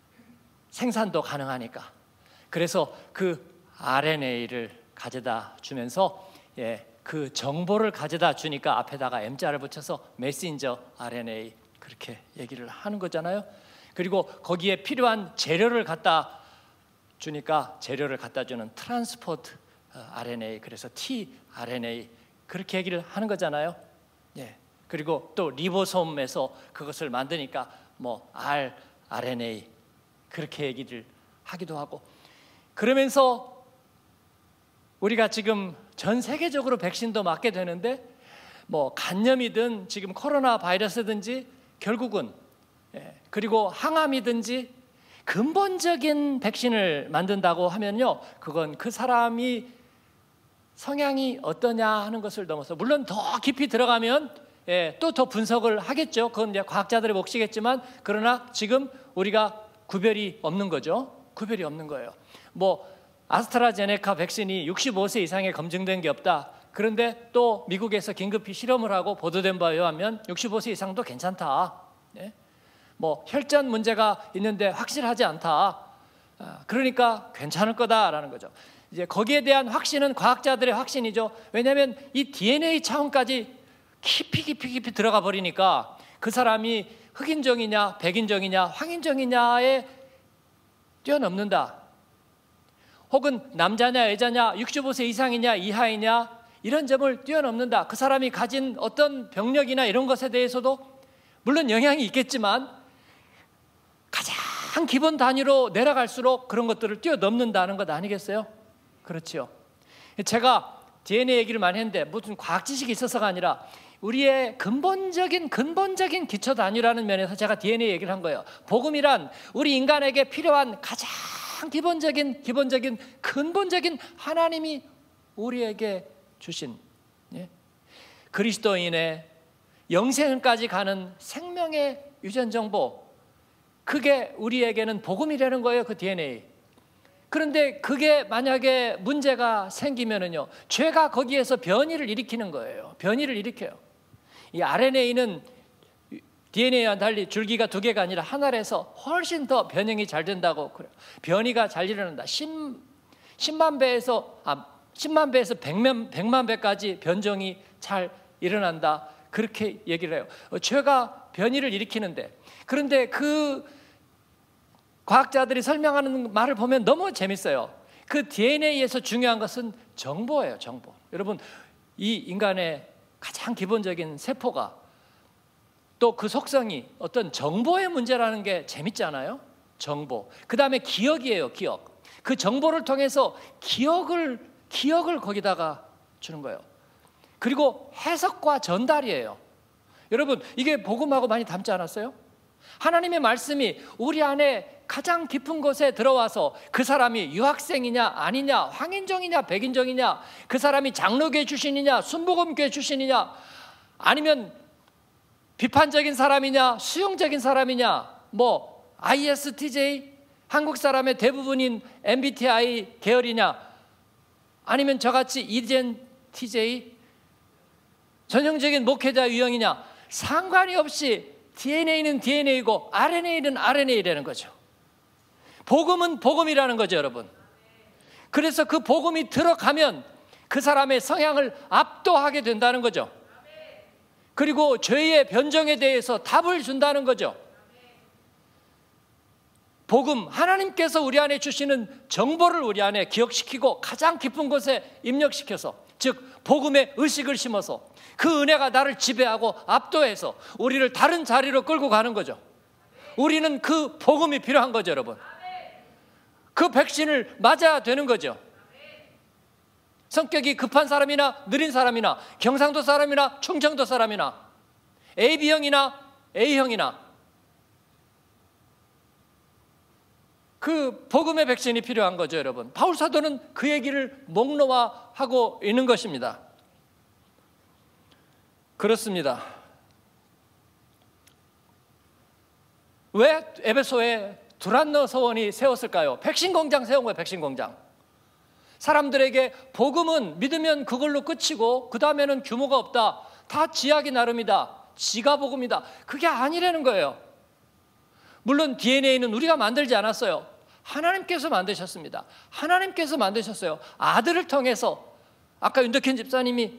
생산도 가능하니까. 그래서 그 알엔에이를 가져다 주면서 예, 그 정보를 가져다 주니까 앞에다가 엠자를 붙여서 메신저 알엔에이 그렇게 얘기를 하는 거잖아요. 그리고 거기에 필요한 재료를 갖다 주니까 재료를 갖다 주는 트랜스포트 알엔에이, 그래서 tRNA 그렇게 얘기를 하는 거잖아요. 예. 그리고 또 리보솜에서 그것을 만드니까 뭐 rRNA 그렇게 얘기를 하기도 하고. 그러면서 우리가 지금 전 세계적으로 백신도 맞게 되는데 뭐 간염이든 지금 코로나 바이러스든지 결국은 예, 그리고 항암이든지 근본적인 백신을 만든다고 하면요, 그건 그 사람이 성향이 어떠냐 하는 것을 넘어서, 물론 더 깊이 들어가면 예, 또 더 분석을 하겠죠. 그건 이제 과학자들의 몫이겠지만, 그러나 지금 우리가 구별이 없는 거죠. 구별이 없는 거예요. 뭐 아스트라제네카 백신이 육십오 세 이상에 검증된 게 없다. 그런데 또 미국에서 긴급히 실험을 하고 보도된 바에 의하면 육십오 세 이상도 괜찮다. 예? 뭐 혈전 문제가 있는데 확실하지 않다. 그러니까 괜찮을 거다라는 거죠. 이제 거기에 대한 확신은 과학자들의 확신이죠. 왜냐하면 이 디엔에이 차원까지 깊이 깊이 깊이 들어가 버리니까 그 사람이 흑인종이냐 백인종이냐 황인종이냐에 뛰어넘는다. 혹은 남자냐 여자냐 육십오 세 이상이냐 이하이냐 이런 점을 뛰어넘는다. 그 사람이 가진 어떤 병력이나 이런 것에 대해서도 물론 영향이 있겠지만 가장 기본 단위로 내려갈수록 그런 것들을 뛰어넘는다는 것 아니겠어요? 그렇죠. 제가 디엔에이 얘기를 많이 했는데 무슨 과학 지식이 있어서가 아니라 우리의 근본적인 근본적인 기초 단위라는 면에서 제가 디엔에이 얘기를 한 거예요. 복음이란 우리 인간에게 필요한 가장 기본적인 기본적인 근본적인 하나님이 우리에게 주신, 예? 그리스도인의 영생까지 가는 생명의 유전 정보, 그게 우리에게는 복음이라는 거예요. 그 디엔에이. 그런데 그게 만약에 문제가 생기면은요, 죄가 거기에서 변이를 일으키는 거예요. 변이를 일으켜요. 이 알엔에이는 디엔에이와 달리 줄기가 두 개가 아니라 하나라서 훨씬 더 변형이 잘 된다고 그래요. 변이가 잘 일어난다. 십만 배에서 아, 십만 배에서 백만, 백만 배까지 변종이 잘 일어난다. 그렇게 얘기를 해요. 죄가 변이를 일으키는데, 그런데 그 과학자들이 설명하는 말을 보면 너무 재밌어요. 그 디엔에이에서 중요한 것은 정보예요. 정보. 여러분, 이 인간의 가장 기본적인 세포가 또 그 속성이 어떤 정보의 문제라는 게 재밌잖아요. 정보. 그 다음에 기억이에요. 기억. 그 정보를 통해서 기억을 기억을 거기다가 주는 거예요. 그리고 해석과 전달이에요. 여러분, 이게 복음하고 많이 닮지 않았어요? 하나님의 말씀이 우리 안에 가장 깊은 곳에 들어와서 그 사람이 유학생이냐 아니냐, 황인종이냐 백인종이냐, 그 사람이 장로교회 출신이냐 순복음교회 출신이냐, 아니면 비판적인 사람이냐 수용적인 사람이냐, 뭐 아이에스티제이 한국 사람의 대부분인 엠비티아이 계열이냐, 아니면 저같이 이젠티제이 전형적인 목회자 유형이냐, 상관이 없이 디엔에이는 디엔에이고 알엔에이는 알엔에이라는 거죠. 복음은 복음이라는 거죠, 여러분. 그래서 그 복음이 들어가면 그 사람의 성향을 압도하게 된다는 거죠. 그리고 죄의 변정에 대해서 답을 준다는 거죠. 복음, 하나님께서 우리 안에 주시는 정보를 우리 안에 기억시키고 가장 깊은 곳에 입력시켜서, 즉 복음의 의식을 심어서 그 은혜가 나를 지배하고 압도해서 우리를 다른 자리로 끌고 가는 거죠. 우리는 그 복음이 필요한 거죠, 여러분. 그 백신을 맞아야 되는 거죠. 성격이 급한 사람이나 느린 사람이나 경상도 사람이나 충청도 사람이나 에이비형이나 에이형이나 그 복음의 백신이 필요한 거죠, 여러분. 바울 사도는 그 얘기를 목록화하고 있는 것입니다. 그렇습니다. 왜 에베소에 두란노 서원이 세웠을까요? 백신 공장 세운 거예요. 백신 공장. 사람들에게 복음은 믿으면 그걸로 끝이고 그 다음에는 규모가 없다, 다 지하기 나름이다, 지가 복음이다, 그게 아니라는 거예요. 물론 디엔에이는 우리가 만들지 않았어요. 하나님께서 만드셨습니다. 하나님께서 만드셨어요. 아들을 통해서. 아까 윤덕현 집사님이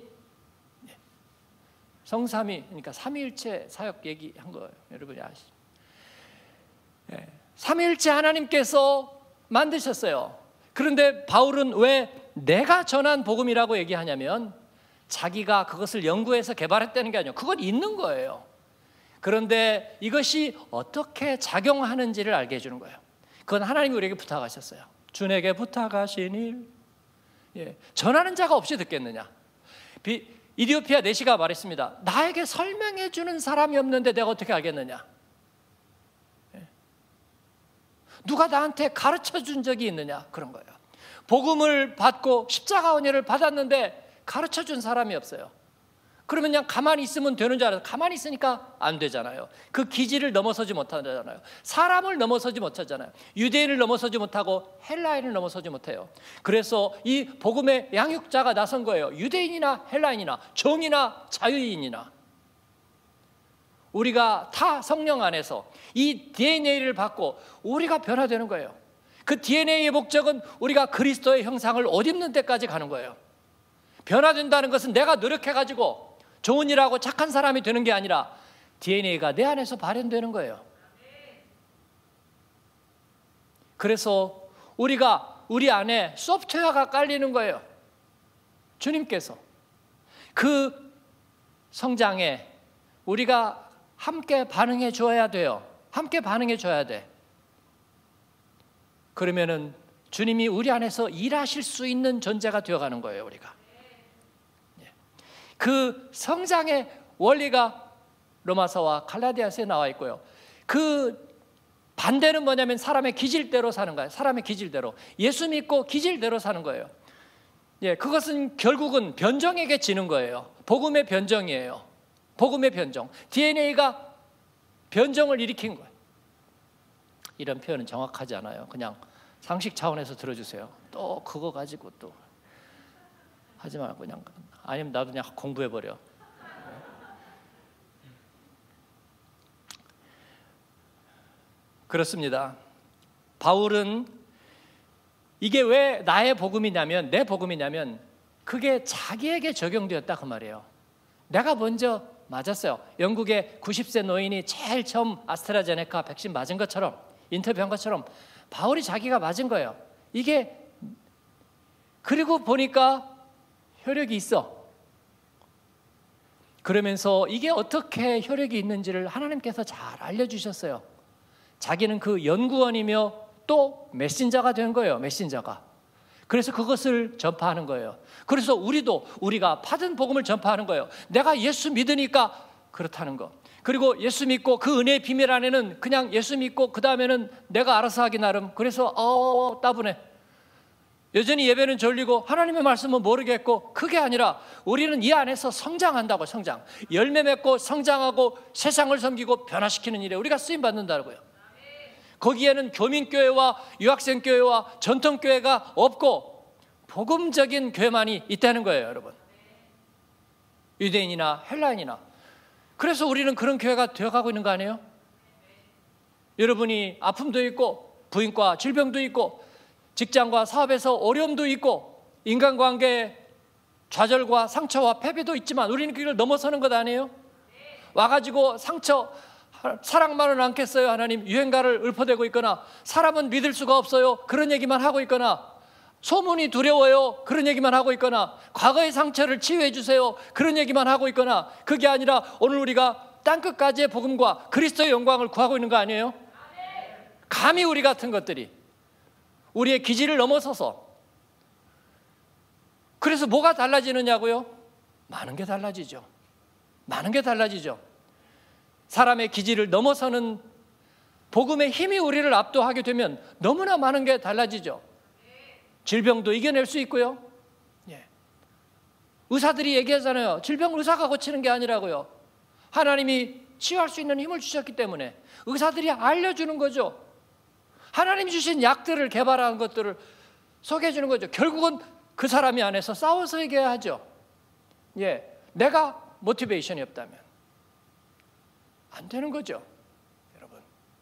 성삼위, 그러니까 삼위일체 사역 얘기한 거예요. 여러분이 아시죠? 네. 삼위일체 하나님께서 만드셨어요. 그런데 바울은 왜 내가 전한 복음이라고 얘기하냐면, 자기가 그것을 연구해서 개발했다는 게 아니에요. 그건 있는 거예요. 그런데 이것이 어떻게 작용하는지를 알게 해주는 거예요. 그건 하나님이 우리에게 부탁하셨어요. 주에게 부탁하신 일, 예. 전하는 자가 없이 듣겠느냐. 비, 이디오피아 내시가 말했습니다. 나에게 설명해 주는 사람이 없는데 내가 어떻게 알겠느냐. 예. 누가 나한테 가르쳐 준 적이 있느냐, 그런 거예요. 복음을 받고 십자가 은혜를 받았는데 가르쳐 준 사람이 없어요. 그러면 그냥 가만히 있으면 되는 줄 알아서 가만히 있으니까 안 되잖아요. 그 기지를 넘어서지 못하잖아요. 사람을 넘어서지 못하잖아요. 유대인을 넘어서지 못하고 헬라인을 넘어서지 못해요. 그래서 이 복음의 양육자가 나선 거예요. 유대인이나 헬라인이나 종이나 자유인이나 우리가 다 성령 안에서 이 디엔에이를 받고 우리가 변화되는 거예요. 그 디엔에이의 목적은 우리가 그리스도의 형상을 옷 입는 데까지 가는 거예요. 변화된다는 것은 내가 노력해가지고 좋은 일하고 착한 사람이 되는 게 아니라 디엔에이가 내 안에서 발현되는 거예요. 그래서 우리가 우리 안에 소프트웨어가 깔리는 거예요. 주님께서 그 성장에 우리가 함께 반응해 줘야 돼요. 함께 반응해 줘야 돼. 그러면은 주님이 우리 안에서 일하실 수 있는 존재가 되어가는 거예요. 우리가 그 성장의 원리가 로마서와 갈라디아서에 나와 있고요. 그 반대는 뭐냐면 사람의 기질대로 사는 거예요. 사람의 기질대로. 예수 믿고 기질대로 사는 거예요. 예, 그것은 결국은 변종에게 지는 거예요. 복음의 변종이에요. 복음의 변종. 디엔에이가 변종을 일으킨 거예요. 이런 표현은 정확하지 않아요. 그냥 상식 차원에서 들어주세요. 또 그거 가지고 또 하지 말고 그냥, 아니면 나도 그냥 공부해버려. 그렇습니다. 바울은 이게 왜 나의 복음이냐면, 내 복음이냐면 그게 자기에게 적용되었다 그 말이에요. 내가 먼저 맞았어요. 영국의 구십 세 노인이 제일 처음 아스트라제네카 백신 맞은 것처럼, 인터뷰한 것처럼 바울이 자기가 맞은 거예요. 이게 그리고 보니까 효력이 있어. 그러면서 이게 어떻게 효력이 있는지를 하나님께서 잘 알려주셨어요. 자기는 그 연구원이며 또 메신저가 된 거예요. 메신저가. 그래서 그것을 전파하는 거예요. 그래서 우리도 우리가 받은 복음을 전파하는 거예요. 내가 예수 믿으니까 그렇다는 거. 그리고 예수 믿고 그 은혜의 비밀 안에는 그냥 예수 믿고 그 다음에는 내가 알아서 하기 나름. 그래서 어 따분해. 여전히 예배는 졸리고 하나님의 말씀은 모르겠고, 그게 아니라 우리는 이 안에서 성장한다고. 성장. 열매 맺고 성장하고 세상을 섬기고 변화시키는 일에 우리가 쓰임받는다고요. 거기에는 교민교회와 유학생교회와 전통교회가 없고 복음적인 교회만이 있다는 거예요, 여러분. 유대인이나 헬라인이나. 그래서 우리는 그런 교회가 되어가고 있는 거 아니에요? 여러분이 아픔도 있고 부인과 질병도 있고 직장과 사업에서 어려움도 있고 인간관계에 좌절과 상처와 패배도 있지만 우리는 그걸 넘어서는 것 아니에요? 와가지고 상처, 사랑만은 않겠어요? 하나님, 유행가를 읊어대고 있거나 사람은 믿을 수가 없어요, 그런 얘기만 하고 있거나 소문이 두려워요, 그런 얘기만 하고 있거나 과거의 상처를 치유해 주세요, 그런 얘기만 하고 있거나, 그게 아니라 오늘 우리가 땅끝까지의 복음과 그리스도의 영광을 구하고 있는 거 아니에요? 감히 우리 같은 것들이 우리의 기질을 넘어서서. 그래서 뭐가 달라지느냐고요? 많은 게 달라지죠. 많은 게 달라지죠. 사람의 기질을 넘어서는 복음의 힘이 우리를 압도하게 되면 너무나 많은 게 달라지죠. 질병도 이겨낼 수 있고요. 예. 의사들이 얘기하잖아요. 질병을 의사가 고치는 게 아니라고요. 하나님이 치유할 수 있는 힘을 주셨기 때문에 의사들이 알려주는 거죠. 하나님이 주신 약들을 개발한 것들을 소개해 주는 거죠. 결국은 그 사람이 안에서 싸워서 얘기해야 하죠. 예, 내가 모티베이션이 없다면 안 되는 거죠. 여러분,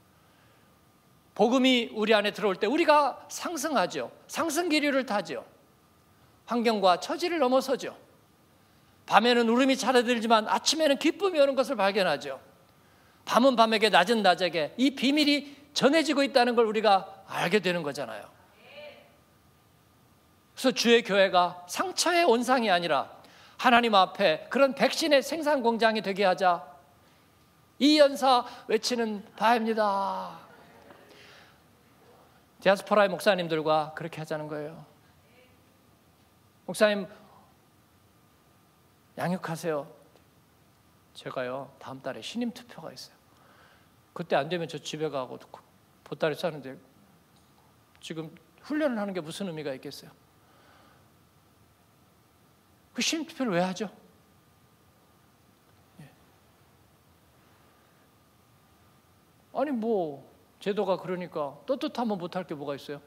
복음이 우리 안에 들어올 때 우리가 상승하죠. 상승 기류를 타죠. 환경과 처지를 넘어서죠. 밤에는 울음이 차려들지만 아침에는 기쁨이 오는 것을 발견하죠. 밤은 밤에게, 낮은 낮에게 이 비밀이 전해지고 있다는 걸 우리가 알게 되는 거잖아요. 그래서 주의 교회가 상처의 온상이 아니라 하나님 앞에 그런 백신의 생산 공장이 되게 하자. 이 연사 외치는 바입니다. 디아스포라의 목사님들과 그렇게 하자는 거예요. 목사님 양육하세요. 제가요 다음 달에 신임 투표가 있어요. 그때 안 되면 저 집에 가고 보따리 싸는데 지금 훈련을 하는 게 무슨 의미가 있겠어요? 그 신임 투표를 왜 하죠? 예. 아니 뭐 제도가 그러니까 떳떳하면 못할 게 뭐가 있어요?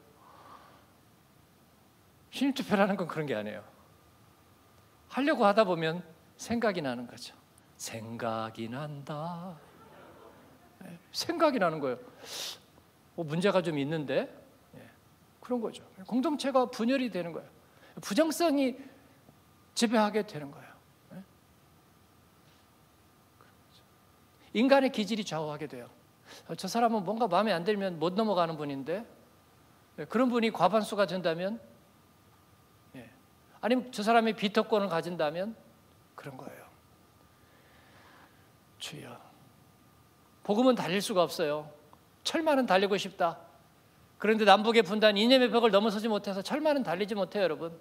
신임 투표라는 건 그런 게 아니에요. 하려고 하다 보면 생각이 나는 거죠. 생각이 난다. 생각이 나는 거예요. 뭐 문제가 좀 있는데, 예, 그런 거죠. 공동체가 분열이 되는 거예요. 부정성이 지배하게 되는 거예요. 예? 인간의 기질이 좌우하게 돼요. 저 사람은 뭔가 마음에 안 들면 못 넘어가는 분인데, 예, 그런 분이 과반수가 된다면, 예, 아니면 저 사람이 비토권을 가진다면 그런 거예요. 주여, 복음은 달릴 수가 없어요. 철만은 달리고 싶다. 그런데 남북의 분단, 이념의 벽을 넘어서지 못해서 철만은 달리지 못해요, 여러분.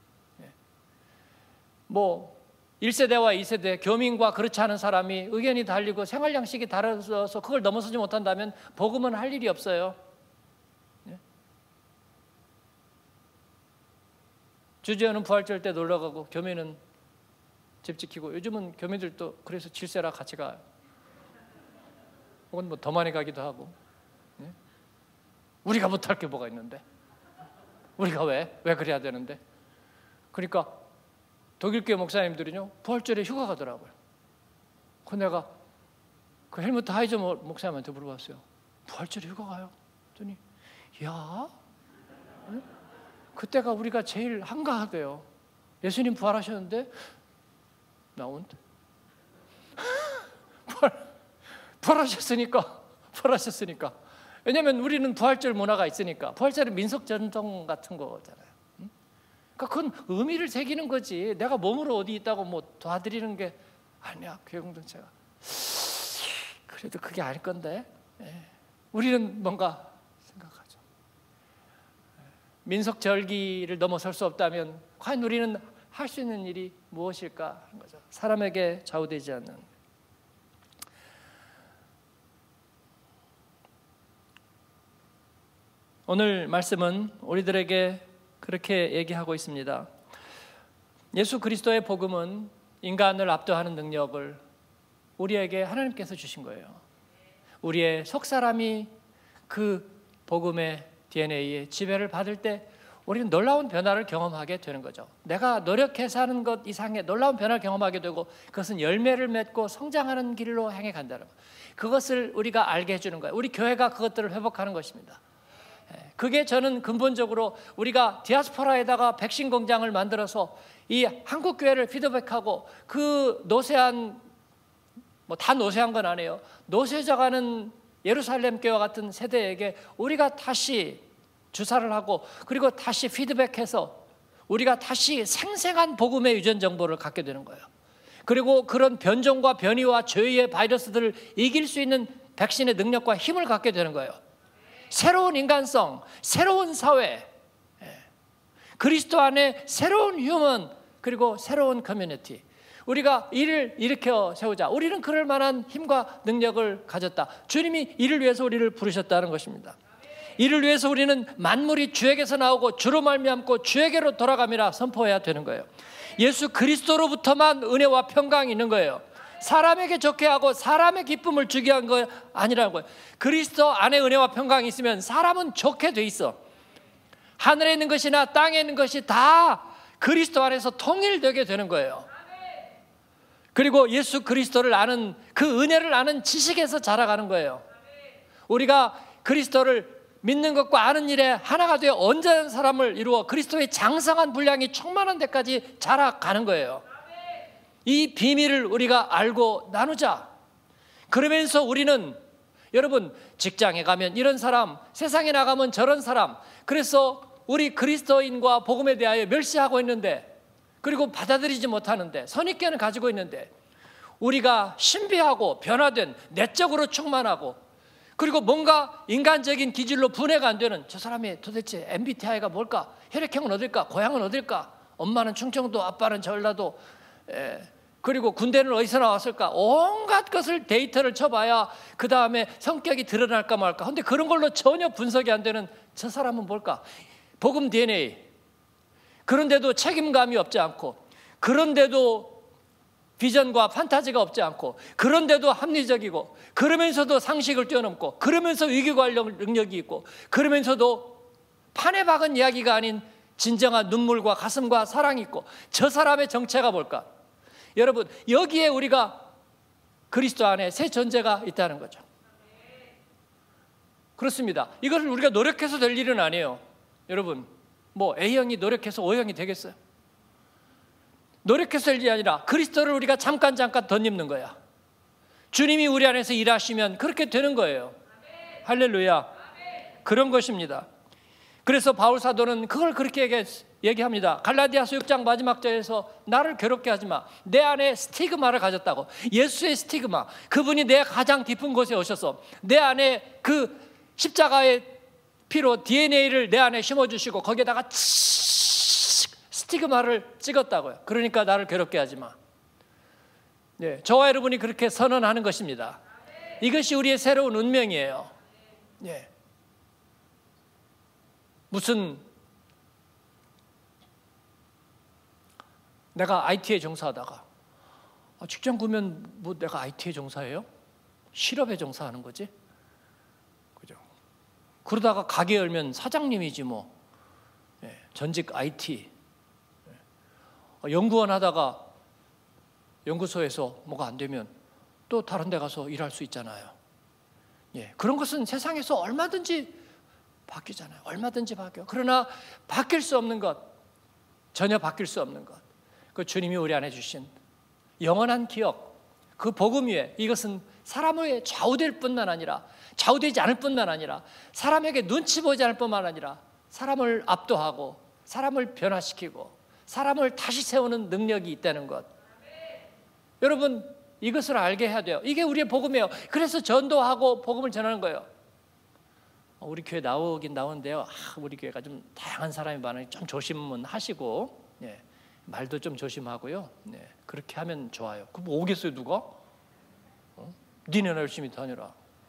뭐 일 세대와 이 세대, 교민과 그렇지 않은 사람이 의견이 달리고 생활 양식이 다르서 그걸 넘어서지 못한다면 복음은 할 일이 없어요. 주지연은 부활절 때 놀러 가고 교민은 집 지키고, 요즘은 교민들도 그래서 질세라 같이 가요. 혹은 뭐 더 많이 가기도 하고. 예? 우리가 못할 게 뭐가 있는데? 우리가 왜? 왜 그래야 되는데? 그러니까 독일교회 목사님들은요, 부활절에 휴가 가더라고요. 그 내가 그 헬무트 하이저 목사님한테 물어봤어요. 부활절에 휴가 가요? 그랬더니 야, 예? 그때가 우리가 제일 한가하대요. 예수님 부활하셨는데 나온대. 부활, 부활하셨으니까 부활하셨으니까. 왜냐하면 우리는 부활절 문화가 있으니까. 부활절은 민속 전통 같은 거잖아요. 그러니까 그건 의미를 새기는 거지. 내가 몸으로 어디 있다고 뭐 도와드리는 게 아니야. 교회 공동체가. 그래도 그게 아닐 건데. 예. 우리는 뭔가 생각하죠. 민속 절기를 넘어설 수 없다면 과연 우리는 할 수 있는 일이 무엇일까 하는 거죠. 사람에게 좌우되지 않는. 오늘 말씀은 우리들에게 그렇게 얘기하고 있습니다. 예수 그리스도의 복음은 인간을 압도하는 능력을 우리에게 하나님께서 주신 거예요. 우리의 속사람이 그 복음의 디엔에이에 지배를 받을 때 우리는 놀라운 변화를 경험하게 되는 거죠. 내가 노력해서 하는 것 이상의 놀라운 변화를 경험하게 되고, 그것은 열매를 맺고 성장하는 길로 향해 간다는 것. 그것을 우리가 알게 해주는 거예요. 우리 교회가 그것들을 회복하는 것입니다. 그게 저는 근본적으로 우리가 디아스포라에다가 백신 공장을 만들어서 이 한국 교회를 피드백하고, 그 노쇠한, 뭐 다 노쇠한 건 아니에요. 노쇠져가는 예루살렘 교회와 같은 세대에게 우리가 다시 주사를 하고, 그리고 다시 피드백해서 우리가 다시 생생한 복음의 유전 정보를 갖게 되는 거예요. 그리고 그런 변종과 변이와 죄의 바이러스들을 이길 수 있는 백신의 능력과 힘을 갖게 되는 거예요. 새로운 인간성, 새로운 사회, 그리스도 안에 새로운 휴먼, 그리고 새로운 커뮤니티. 우리가 이를 일으켜 세우자. 우리는 그럴 만한 힘과 능력을 가졌다. 주님이 이를 위해서 우리를 부르셨다는 것입니다. 이를 위해서 우리는 만물이 주에게서 나오고 주로 말미암고 주에게로 돌아감이라 선포해야 되는 거예요. 예수 그리스도로부터만 은혜와 평강이 있는 거예요. 사람에게 좋게 하고 사람의 기쁨을 주게 한 거 아니라는 거예요. 그리스도 안에 은혜와 평강이 있으면 사람은 좋게 돼 있어. 하늘에 있는 것이나 땅에 있는 것이 다 그리스도 안에서 통일되게 되는 거예요. 그리고 예수 그리스도를 아는, 그 은혜를 아는 지식에서 자라가는 거예요. 우리가 그리스도를 믿는 것과 아는 일에 하나가 되어 온전한 사람을 이루어 그리스도의 장성한 분량이 충만한 데까지 자라가는 거예요. 이 비밀을 우리가 알고 나누자. 그러면서 우리는, 여러분, 직장에 가면 이런 사람, 세상에 나가면 저런 사람, 그래서 우리 그리스도인과 복음에 대하여 멸시하고 있는데, 그리고 받아들이지 못하는데, 선입견을 가지고 있는데, 우리가 신비하고 변화된, 내적으로 충만하고, 그리고 뭔가 인간적인 기질로 분해가 안 되는, 저 사람이 도대체 엠비티아이가 뭘까? 혈액형은 어딜까? 고향은 어딜까? 엄마는 충청도, 아빠는 전라도, 에, 그리고 군대는 어디서 나왔을까? 온갖 것을 데이터를 쳐봐야 그 다음에 성격이 드러날까 말까. 근데 그런 걸로 전혀 분석이 안 되는 저 사람은 뭘까? 복음 디엔에이. 그런데도 책임감이 없지 않고, 그런데도 비전과 판타지가 없지 않고, 그런데도 합리적이고, 그러면서도 상식을 뛰어넘고, 그러면서 위기관리 능력이 있고, 그러면서도 판에 박은 이야기가 아닌 진정한 눈물과 가슴과 사랑이 있고, 저 사람의 정체가 뭘까? 여러분, 여기에 우리가 그리스도 안에 새 존재가 있다는 거죠. 그렇습니다. 이것을 우리가 노력해서 될 일은 아니에요. 여러분, 뭐 A형이 노력해서 O형이 되겠어요? 노력해서 될 일이 아니라 그리스도를 우리가 잠깐 잠깐 덧입는 거야. 주님이 우리 안에서 일하시면 그렇게 되는 거예요. 아멘. 할렐루야. 아멘. 그런 것입니다. 그래서 바울 사도는 그걸 그렇게 얘기, 얘기합니다. 갈라디아서 육 장 마지막 절에서 나를 괴롭게 하지 마. 내 안에 스티그마를 가졌다고. 예수의 스티그마. 그분이 내 가장 깊은 곳에 오셔서 내 안에 그 십자가의 피로 디엔에이를 내 안에 심어주시고 거기에다가 스티그마를 찍었다고요. 그러니까 나를 괴롭게 하지 마. 네, 저와 여러분이 그렇게 선언하는 것입니다. 이것이 우리의 새로운 운명이에요. 네. 무슨 내가 아이티에 종사하다가 직장 구면 뭐 내가 아이티에 종사해요? 실업에 종사하는 거지? 그죠? 그러다가 가게 열면 사장님이지 뭐. 네, 전직 아이티. 네. 연구원 하다가 연구소에서 뭐가 안 되면 또 다른 데 가서 일할 수 있잖아요. 예, 그런 것은 세상에서 얼마든지 바뀌잖아요. 얼마든지 바뀌어. 그러나 바뀔 수 없는 것, 전혀 바뀔 수 없는 것, 그 주님이 우리 안에 주신 영원한 기억, 그 복음 위에 이것은 사람의 좌우될 뿐만 아니라 좌우되지 않을 뿐만 아니라 사람에게 눈치 보지 않을 뿐만 아니라 사람을 압도하고 사람을 변화시키고 사람을 다시 세우는 능력이 있다는 것. 여러분 이것을 알게 해야 돼요. 이게 우리의 복음이에요. 그래서 전도하고 복음을 전하는 거예요. 우리 교회 나오긴 나오는데요. 아, 우리 교회가 좀 다양한 사람이 많으니 좀 조심은 하시고, 예, 말도 좀 조심하고요. 네, 그렇게 하면 좋아요. 그럼 뭐 오겠어요 누가? 어? 니네나 열심히 다녀라.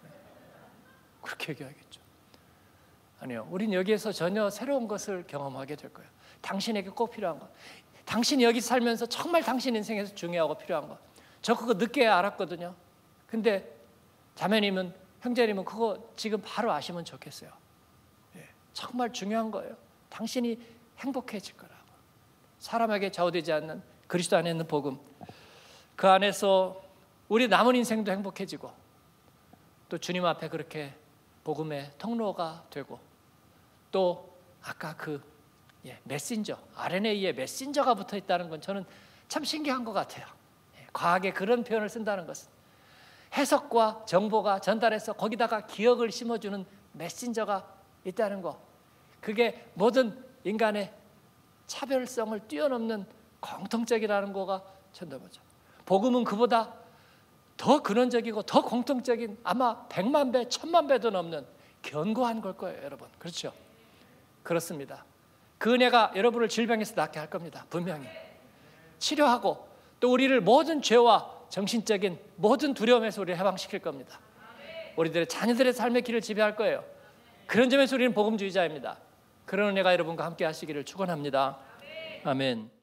그렇게 얘기하겠죠. 아니요. 우린 여기에서 전혀 새로운 것을 경험하게 될 거예요. 당신에게 꼭 필요한 것. 당신이 여기 살면서 정말 당신 인생에서 중요하고 필요한 것. 저 그거 늦게 알았거든요. 근데 자매님은, 형제님은 그거 지금 바로 아시면 좋겠어요. 예, 정말 중요한 거예요. 당신이 행복해질 거라고. 사람에게 좌우되지 않는 그리스도 안에 있는 복음. 그 안에서 우리 남은 인생도 행복해지고 또 주님 앞에 그렇게 복음의 통로가 되고 또 아까 그 예, 메신저, 알엔에이에 메신저가 붙어 있다는 건 저는 참 신기한 것 같아요. 예, 과학에 그런 표현을 쓴다는 것은 해석과 정보가 전달해서 거기다가 기억을 심어주는 메신저가 있다는 거. 그게 모든 인간의 차별성을 뛰어넘는 공통적이라는 거가 전도거죠. 복음은 그보다 더 근원적이고 더 공통적인 아마 백만 배, 천만 배도 넘는 견고한 걸 거예요, 여러분. 그렇죠? 그렇습니다. 그 은혜가 여러분을 질병에서 낫게 할 겁니다. 분명히. 치료하고 또 우리를 모든 죄와 정신적인 모든 두려움에서 우리를 해방시킬 겁니다. 우리들의 자녀들의 삶의 길을 지배할 거예요. 그런 점에서 우리는 복음주의자입니다. 그런 은혜가 여러분과 함께 하시기를 축원합니다. 아멘.